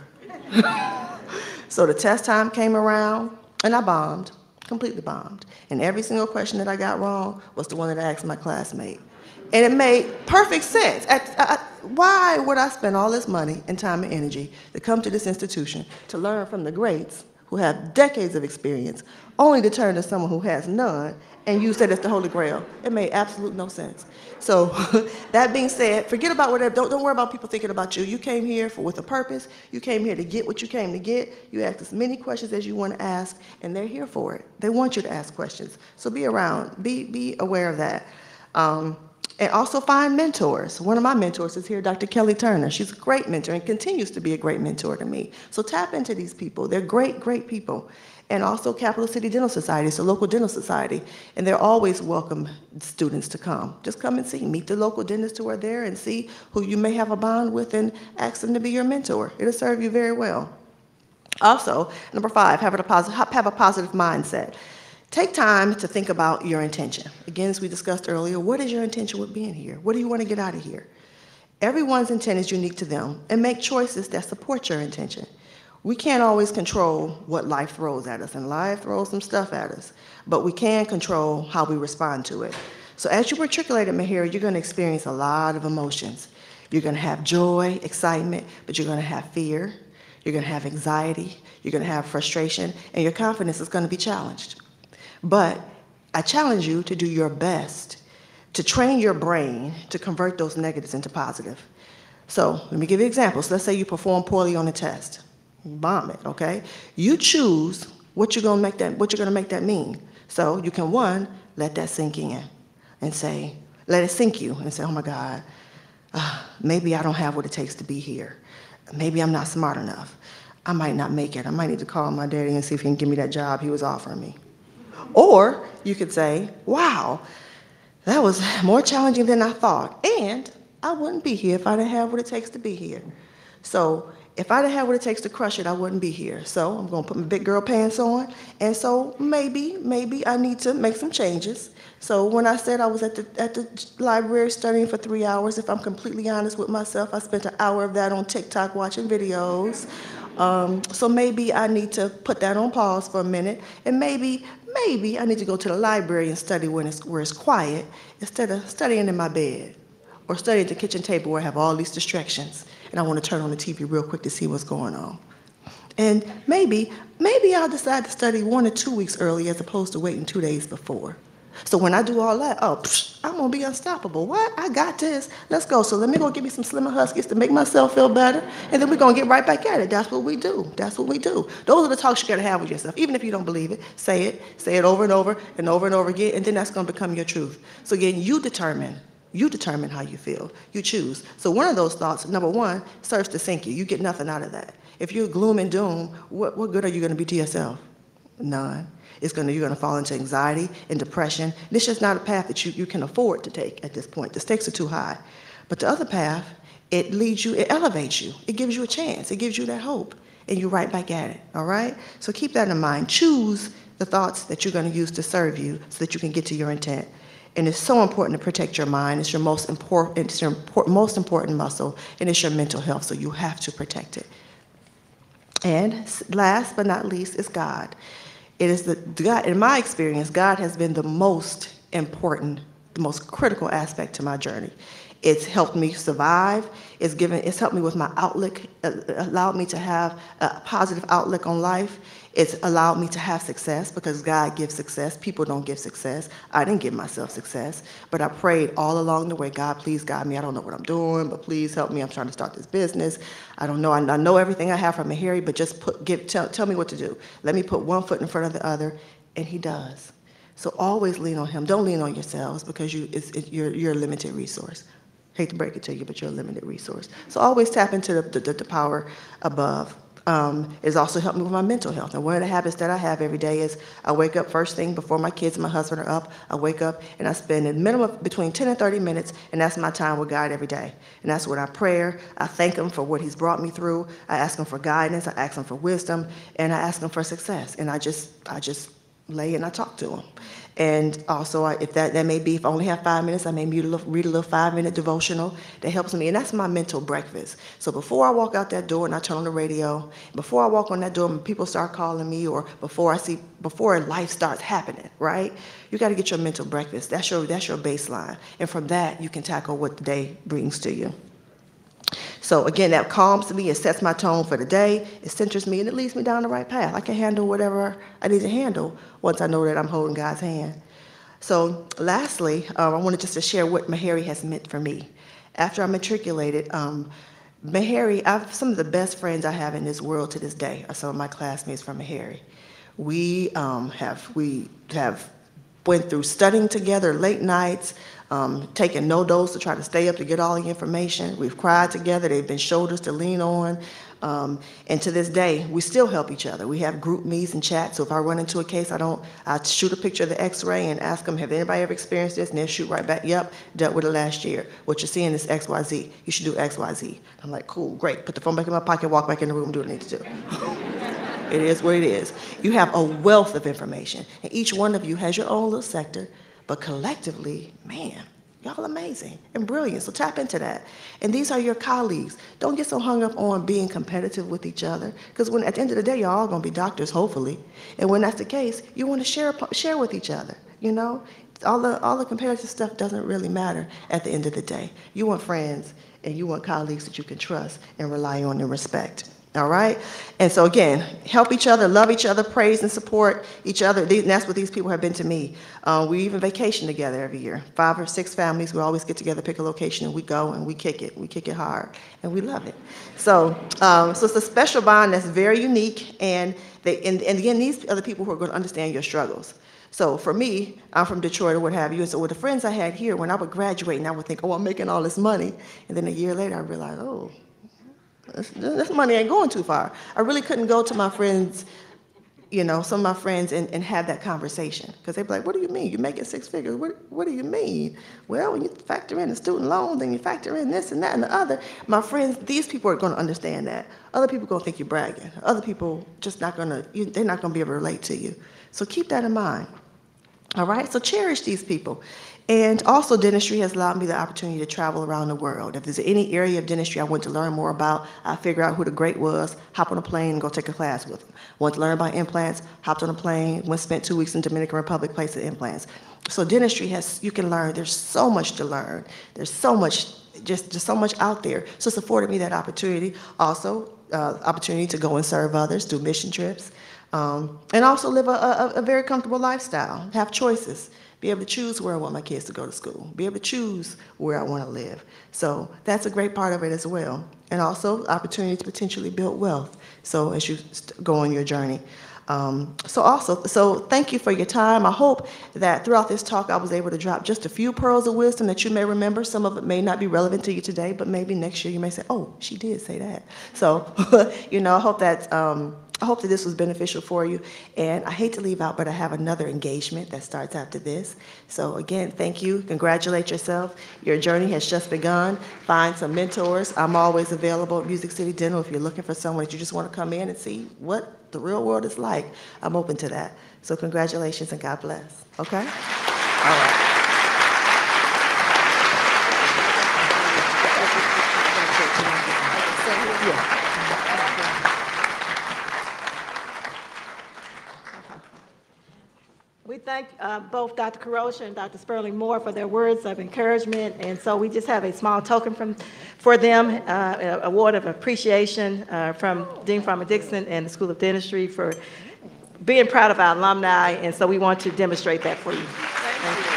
So the test time came around, and I bombed, completely bombed. And every single question that I got wrong was the one that I asked my classmate. And it made perfect sense. Why would I spend all this money and time and energy to come to this institution to learn from the greats who have decades of experience, only to turn to someone who has none and use that as the Holy Grail? It made absolute no sense. So that being said, forget about whatever, don't worry about people thinking about you. You came here with a purpose. You came here to get what you came to get. You ask as many questions as you want to ask, and they're here for it. They want you to ask questions. So be around, be aware of that. And also find mentors. One of my mentors is here, Dr. Kelly Turner. She's a great mentor and continues to be a great mentor to me. So tap into these people. They're great, great people. And also Capital City Dental Society, it's a local dental society, and they're always welcome students to come. Just come and see, meet the local dentists who are there and see who you may have a bond with and ask them to be your mentor. It'll serve you very well. Also, number 5, have a positive mindset. Take time to think about your intention. Again, as we discussed earlier, what is your intention with being here? What do you want to get out of here? Everyone's intent is unique to them, and make choices that support your intention. We can't always control what life throws at us, and life throws some stuff at us, but we can control how we respond to it. So as you matriculate at Meharry, you're going to experience a lot of emotions. You're going to have joy, excitement, but you're going to have fear. You're going to have anxiety, you're going to have frustration, and your confidence is going to be challenged. But I challenge you to do your best to train your brain to convert those negatives into positive. So let me give you examples. Let's say you perform poorly on a test. You bomb it, okay? You choose what you're going to make that mean. So you can, one, let that sink in and say, let it sink you and say, oh my God, maybe I don't have what it takes to be here. Maybe I'm not smart enough. I might not make it. I might need to call my daddy and see if he can give me that job he was offering me. Or you could say, wow, that was more challenging than I thought. And I wouldn't be here if I didn't have what it takes to be here. So if I didn't have what it takes to crush it, I wouldn't be here. So I'm going to put my big girl pants on. And so maybe I need to make some changes. So when I said I was at the library studying for 3 hours, if I'm completely honest with myself, I spent an hour of that on TikTok watching videos. So maybe I need to put that on pause for a minute. And maybe I need to go to the library and study where it's quiet instead of studying in my bed or studying at the kitchen table where I have all these distractions and I want to turn on the TV real quick to see what's going on. And maybe I'll decide to study 1 or 2 weeks early as opposed to waiting 2 days before. So when I do all that, I'm going to be unstoppable. What? I got this. Let's go. So let me go get me some Slim and Huskies to make myself feel better, and then we're going to get right back at it. That's what we do. That's what we do. Those are the talks you got to have with yourself. Even if you don't believe it, say it over and over and over and over again, and then that's going to become your truth. So again, you determine how you feel. You choose. So one of those thoughts, number one, serves to sink you. You get nothing out of that. If you're gloom and doom, what good are you going to be to yourself? None. You're going to fall into anxiety and depression. This is not a path that you can afford to take at this point. The stakes are too high. But the other path, it leads you, it elevates you. It gives you a chance. It gives you that hope. And you're right back at it, all right? So keep that in mind. Choose the thoughts that you're going to use to serve you so that you can get to your intent. And it's so important to protect your mind. It's your most important muscle, and it's your mental health, so you have to protect it. And last but not least is God. It is God, in my experience, God has been the most important, the most critical aspect to my journey. It's helped me survive. It's helped me with my outlook, allowed me to have a positive outlook on life. It's allowed me to have success because God gives success. People don't give success. I didn't give myself success, but I prayed all along the way, God, please guide me. I don't know what I'm doing, but please help me. I'm trying to start this business. I don't know. I know everything I have from Meharry, but just tell me what to do. Let me put one foot in front of the other, and he does. So always lean on him. Don't lean on yourselves because you're a limited resource. Hate to break it to you, but you're a limited resource. So always tap into the power above. It's also helped me with my mental health. And one of the habits that I have every day is I wake up first thing before my kids and my husband are up. I wake up and I spend a minimum of between 10 and 30 minutes, and that's my time with God every day. And that's what I pray. I thank him for what he's brought me through. I ask him for guidance. I ask him for wisdom, and I ask him for success. And I just lay and I talk to him. And also, if that may be, if I only have 5 minutes, I may read a little 5-minute devotional that helps me. And that's my mental breakfast. So before I walk out that door and I turn on the radio, before I walk on that door and people start calling me, or before life starts happening, right? You got to get your mental breakfast. That's your baseline. And from that, you can tackle what the day brings to you. So again, that calms me, it sets my tone for the day, it centers me, and it leads me down the right path. I can handle whatever I need to handle once I know that I'm holding God's hand. So lastly, I wanted just to share what Meharry has meant for me. After I matriculated, Meharry, some of the best friends I have in this world to this day are some of my classmates from Meharry. We have went through studying together late nights, taking no dose to try to stay up to get all the information. We've cried together. They've been shoulders to lean on. And to this day, we still help each other. We have group meets and chats. So if I run into a case, I shoot a picture of the x-ray and ask them, have anybody ever experienced this? And they'll shoot right back, yep, dealt with it last year. What you're seeing is XYZ. You should do XYZ. I'm like, cool, great. Put the phone back in my pocket, walk back in the room, do what I need to do. It is what it is. You have a wealth of information, and each one of you has your own little sector, but collectively, man, y'all amazing and brilliant, so tap into that. And these are your colleagues. Don't get so hung up on being competitive with each other, because when at the end of the day, y'all all gonna be doctors, hopefully, and when that's the case, you wanna share with each other, you know? All the competitive stuff doesn't really matter at the end of the day. You want friends, and you want colleagues that you can trust and rely on and respect. All right? And so again, help each other, love each other, praise and support each other. And that's what these people have been to me. We even vacation together every year. 5 or 6 families, we always get together, pick a location, and we go and we kick it. We kick it hard, and we love it. So, so it's a special bond that's very unique, and again, these are the people who are going to understand your struggles. So for me, I'm from Detroit or what have you, and so with the friends I had here, when I would graduate, and I would think, oh, I'm making all this money, and then a year later, I realized, oh, this money ain't going too far. I really couldn't go to my friends, you know, some of my friends and have that conversation, because they'd be like, what do you mean? You're making 6 figures. What do you mean? Well, when you factor in the student loan, then you factor in this and that and the other. My friends, these people are going to understand that. Other people are going to think you're bragging. Other people just not going to, they're not going to be able to relate to you. So keep that in mind. All right, so cherish these people. And also, dentistry has allowed me the opportunity to travel around the world. If there's any area of dentistry I want to learn more about, I figure out who the great was, hop on a plane, and go take a class with them. Want to learn about implants, hopped on a plane, went spent 2 weeks in Dominican Republic, placing implants. So dentistry you can learn. There's so much to learn. There's so much, just so much out there. So it's afforded me that opportunity. Also, opportunity to go and serve others, do mission trips, and also live a very comfortable lifestyle, have choices. Be able to choose where I want my kids to go to school, be able to choose where I want to live. So that's a great part of it as well. And also opportunity to potentially build wealth, so as you go on your journey. So thank you for your time. I hope that throughout this talk I was able to drop just a few pearls of wisdom that you may remember. Some of it may not be relevant to you today, but maybe next year you may say, oh, she did say that. So, you know, I hope that this was beneficial for you. And I hate to leave out, but I have another engagement that starts after this. So again, thank you. Congratulate yourself. Your journey has just begun. Find some mentors. I'm always available at Music City Dental. If you're looking for someone that you just want to come in and see what the real world is like, I'm open to that. So congratulations and God bless. Okay? All right. We thank both Dr. Karosha and Dr. Sperling Moore for their words of encouragement, and so we just have a small token for them, an award of appreciation from Dean Farmer-Dixon and the School of Dentistry for being proud of our alumni, and so we want to demonstrate that for you. Thank you.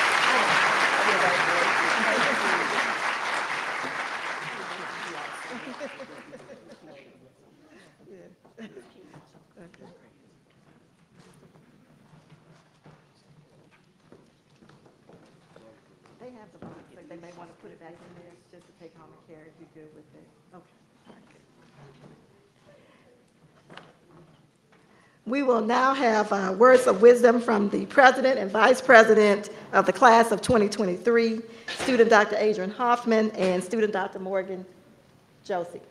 They have the box, like they may want to put it back in there just to take home and carry if you're good with it. Okay. All right, good. We will now have words of wisdom from the President and Vice President of the class of 2023, student Dr. Adrian Hoffman and student Dr. Morgan Josie.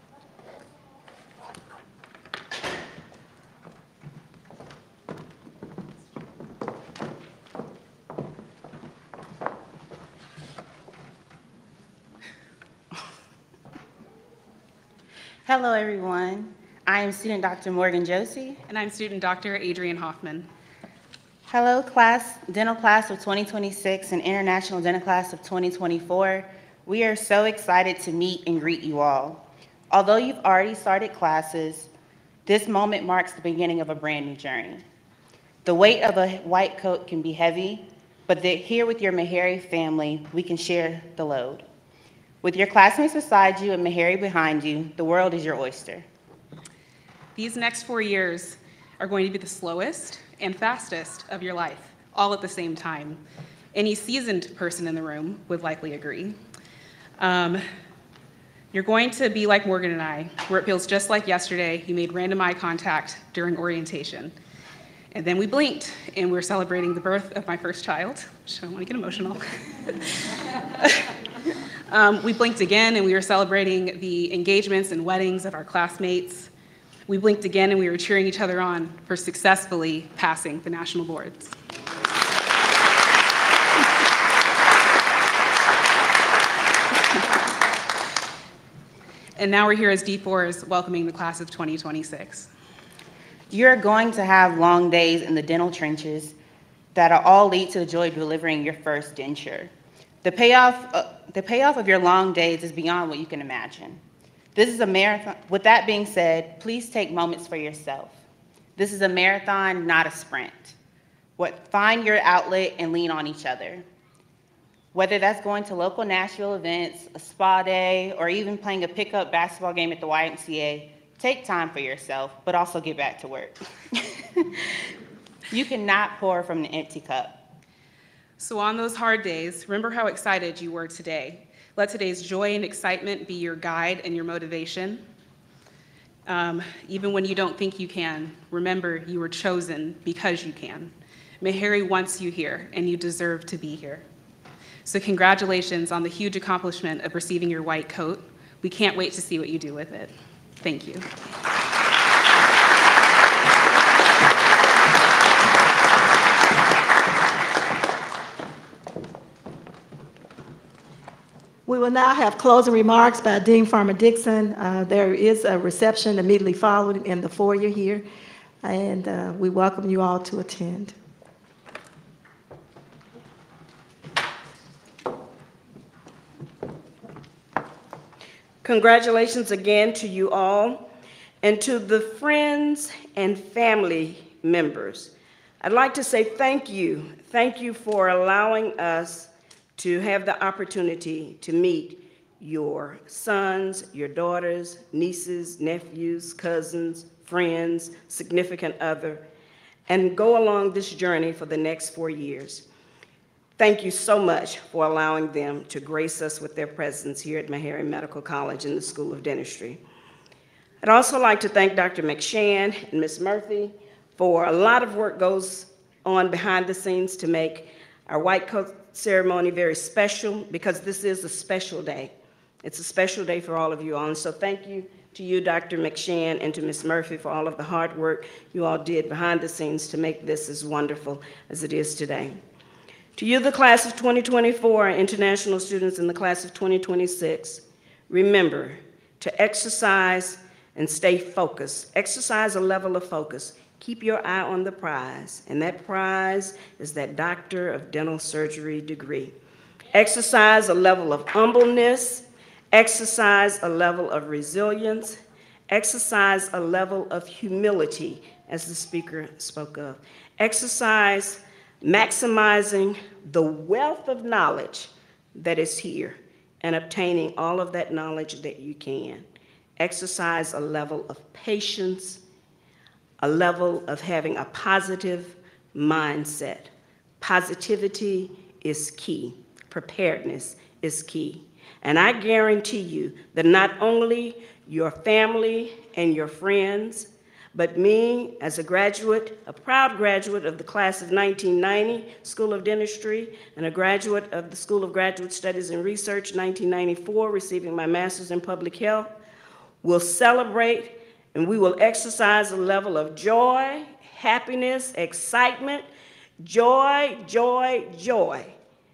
Hello, everyone. I am student Dr. Morgan Josie. And I'm student Dr. Adrian Hoffman. Hello, class, dental class of 2026 and international dental class of 2024. We are so excited to meet and greet you all. Although you've already started classes, this moment marks the beginning of a brand new journey. The weight of a white coat can be heavy, but here with your Meharry family, we can share the load. With your classmates beside you and Meharry behind you, the world is your oyster. These next 4 years are going to be the slowest and fastest of your life, all at the same time. Any seasoned person in the room would likely agree. You're going to be like Morgan and I, where it feels just like yesterday. You made random eye contact during orientation. And then we blinked, and we're celebrating the birth of my first child, which I don't want to get emotional. We blinked again, and we were celebrating the engagements and weddings of our classmates. We blinked again, and we were cheering each other on for successfully passing the national boards. And now we're here as D4s welcoming the class of 2026. You're going to have long days in the dental trenches that'll all lead to the joy of delivering your first denture. The payoff of your long days is beyond what you can imagine. This is a marathon. With that being said, please take moments for yourself. This is a marathon, not a sprint. Find your outlet and lean on each other. Whether that's going to local Nashville events, a spa day, or even playing a pickup basketball game at the YMCA, take time for yourself, but also get back to work. You cannot pour from an empty cup. So on those hard days, remember how excited you were today. Let today's joy and excitement be your guide and your motivation. Even when you don't think you can, remember you were chosen because you can. Meharry wants you here, and you deserve to be here. So congratulations on the huge accomplishment of receiving your white coat. We can't wait to see what you do with it. Thank you. We will now have closing remarks by Dean Farmer-Dixon. There is a reception immediately following in the foyer here, and we welcome you all to attend. Congratulations again to you all, and to the friends and family members. I'd like to say thank you. Thank you for allowing us to have the opportunity to meet your sons, your daughters, nieces, nephews, cousins, friends, significant other, and go along this journey for the next 4 years. Thank you so much for allowing them to grace us with their presence here at Meharry Medical College in the School of Dentistry. I'd also like to thank Dr. McShann and Ms. Murphy for a lot of work goes on behind the scenes to make our white coat ceremony very special, because this is a special day. It's a special day for all of you all. And so thank you to you, Dr. McShann, and to Ms. Murphy for all of the hard work you all did behind the scenes to make this as wonderful as it is today. To you, the class of 2024, and international students in the class of 2026, remember to exercise and stay focused. Exercise a level of focus. Keep your eye on the prize, and that prize is that Doctor of Dental Surgery degree. Exercise a level of humbleness. Exercise a level of resilience. Exercise a level of humility, as the speaker spoke of. Exercise maximizing the wealth of knowledge that is here and obtaining all of that knowledge that you can. Exercise a level of patience, a level of having a positive mindset. Positivity is key. Preparedness is key. And I guarantee you that not only your family and your friends, but me, as a graduate, a proud graduate of the class of 1990, School of Dentistry, and a graduate of the School of Graduate Studies and Research, 1994, receiving my master's in public health, will celebrate and we will exercise a level of joy, happiness, excitement, joy, joy, joy.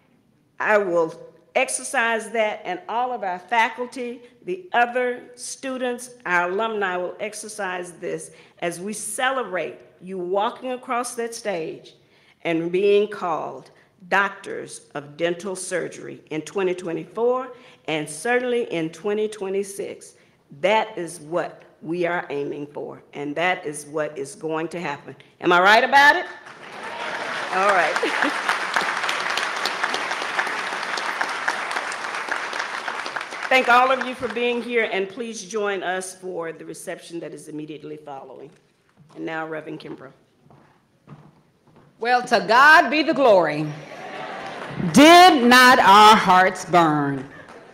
I will exercise that, and all of our faculty, the other students, our alumni will exercise this as we celebrate you walking across that stage and being called doctors of dental surgery in 2024 and certainly in 2026. That is what we are aiming for, and that is what is going to happen. Am I right about it? All right. Thank all of you for being here, and please join us for the reception that is immediately following. And now, Reverend Kimbrough. Well, to God be the glory. Did not our hearts burn?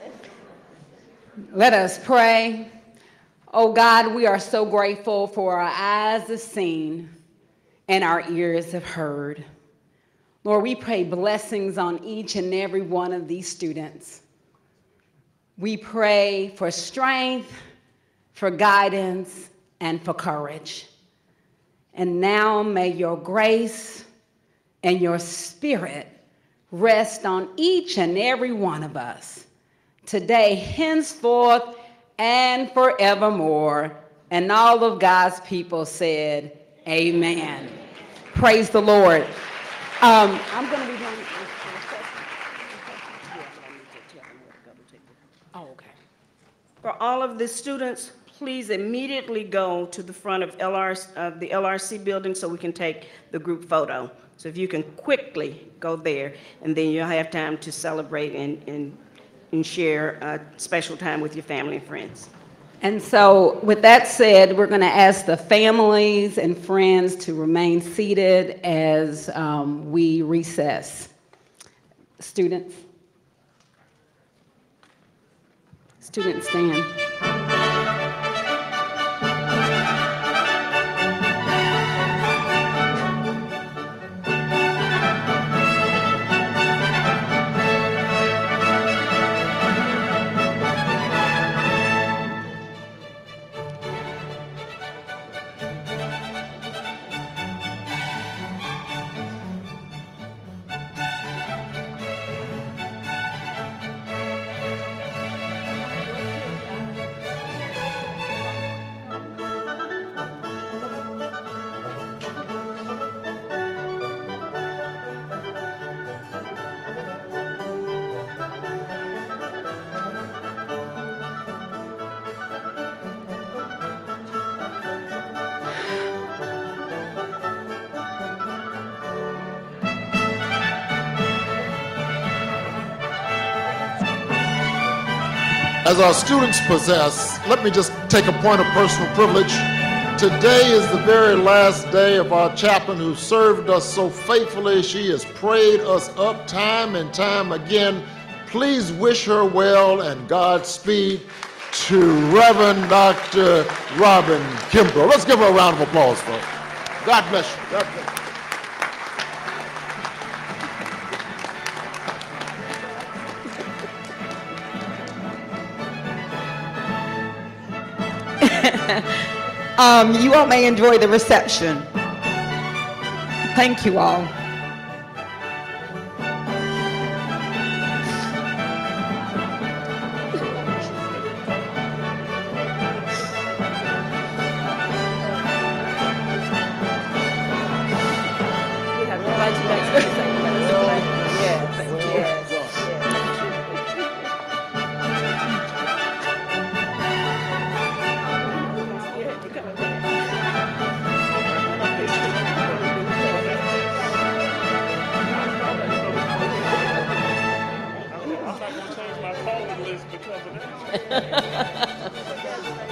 Let us pray. Oh God, we are so grateful for our eyes have seen and our ears have heard. Lord, we pray blessings on each and every one of these students. We pray for strength, for guidance, and for courage. And now may your grace and your spirit rest on each and every one of us today, henceforth, and forevermore. And all of God's people said, amen. Praise the Lord. I'm going to be doing oh, okay. For all of the students, please immediately go to the front of the LRC building so we can take the group photo. So if you can quickly go there, and then you'll have time to celebrate and share a special time with your family and friends. And so with that said, we're going to ask the families and friends to remain seated as we recess. Students? Students stand. As our students possess, let me just take a point of personal privilege. Today is the very last day of our chaplain who served us so faithfully. She has prayed us up time and time again. Please wish her well and Godspeed to Reverend Dr. Robin Kimbrough. Let's give her a round of applause, folks. God bless you. God bless you. You all may enjoy the reception. Thank you all.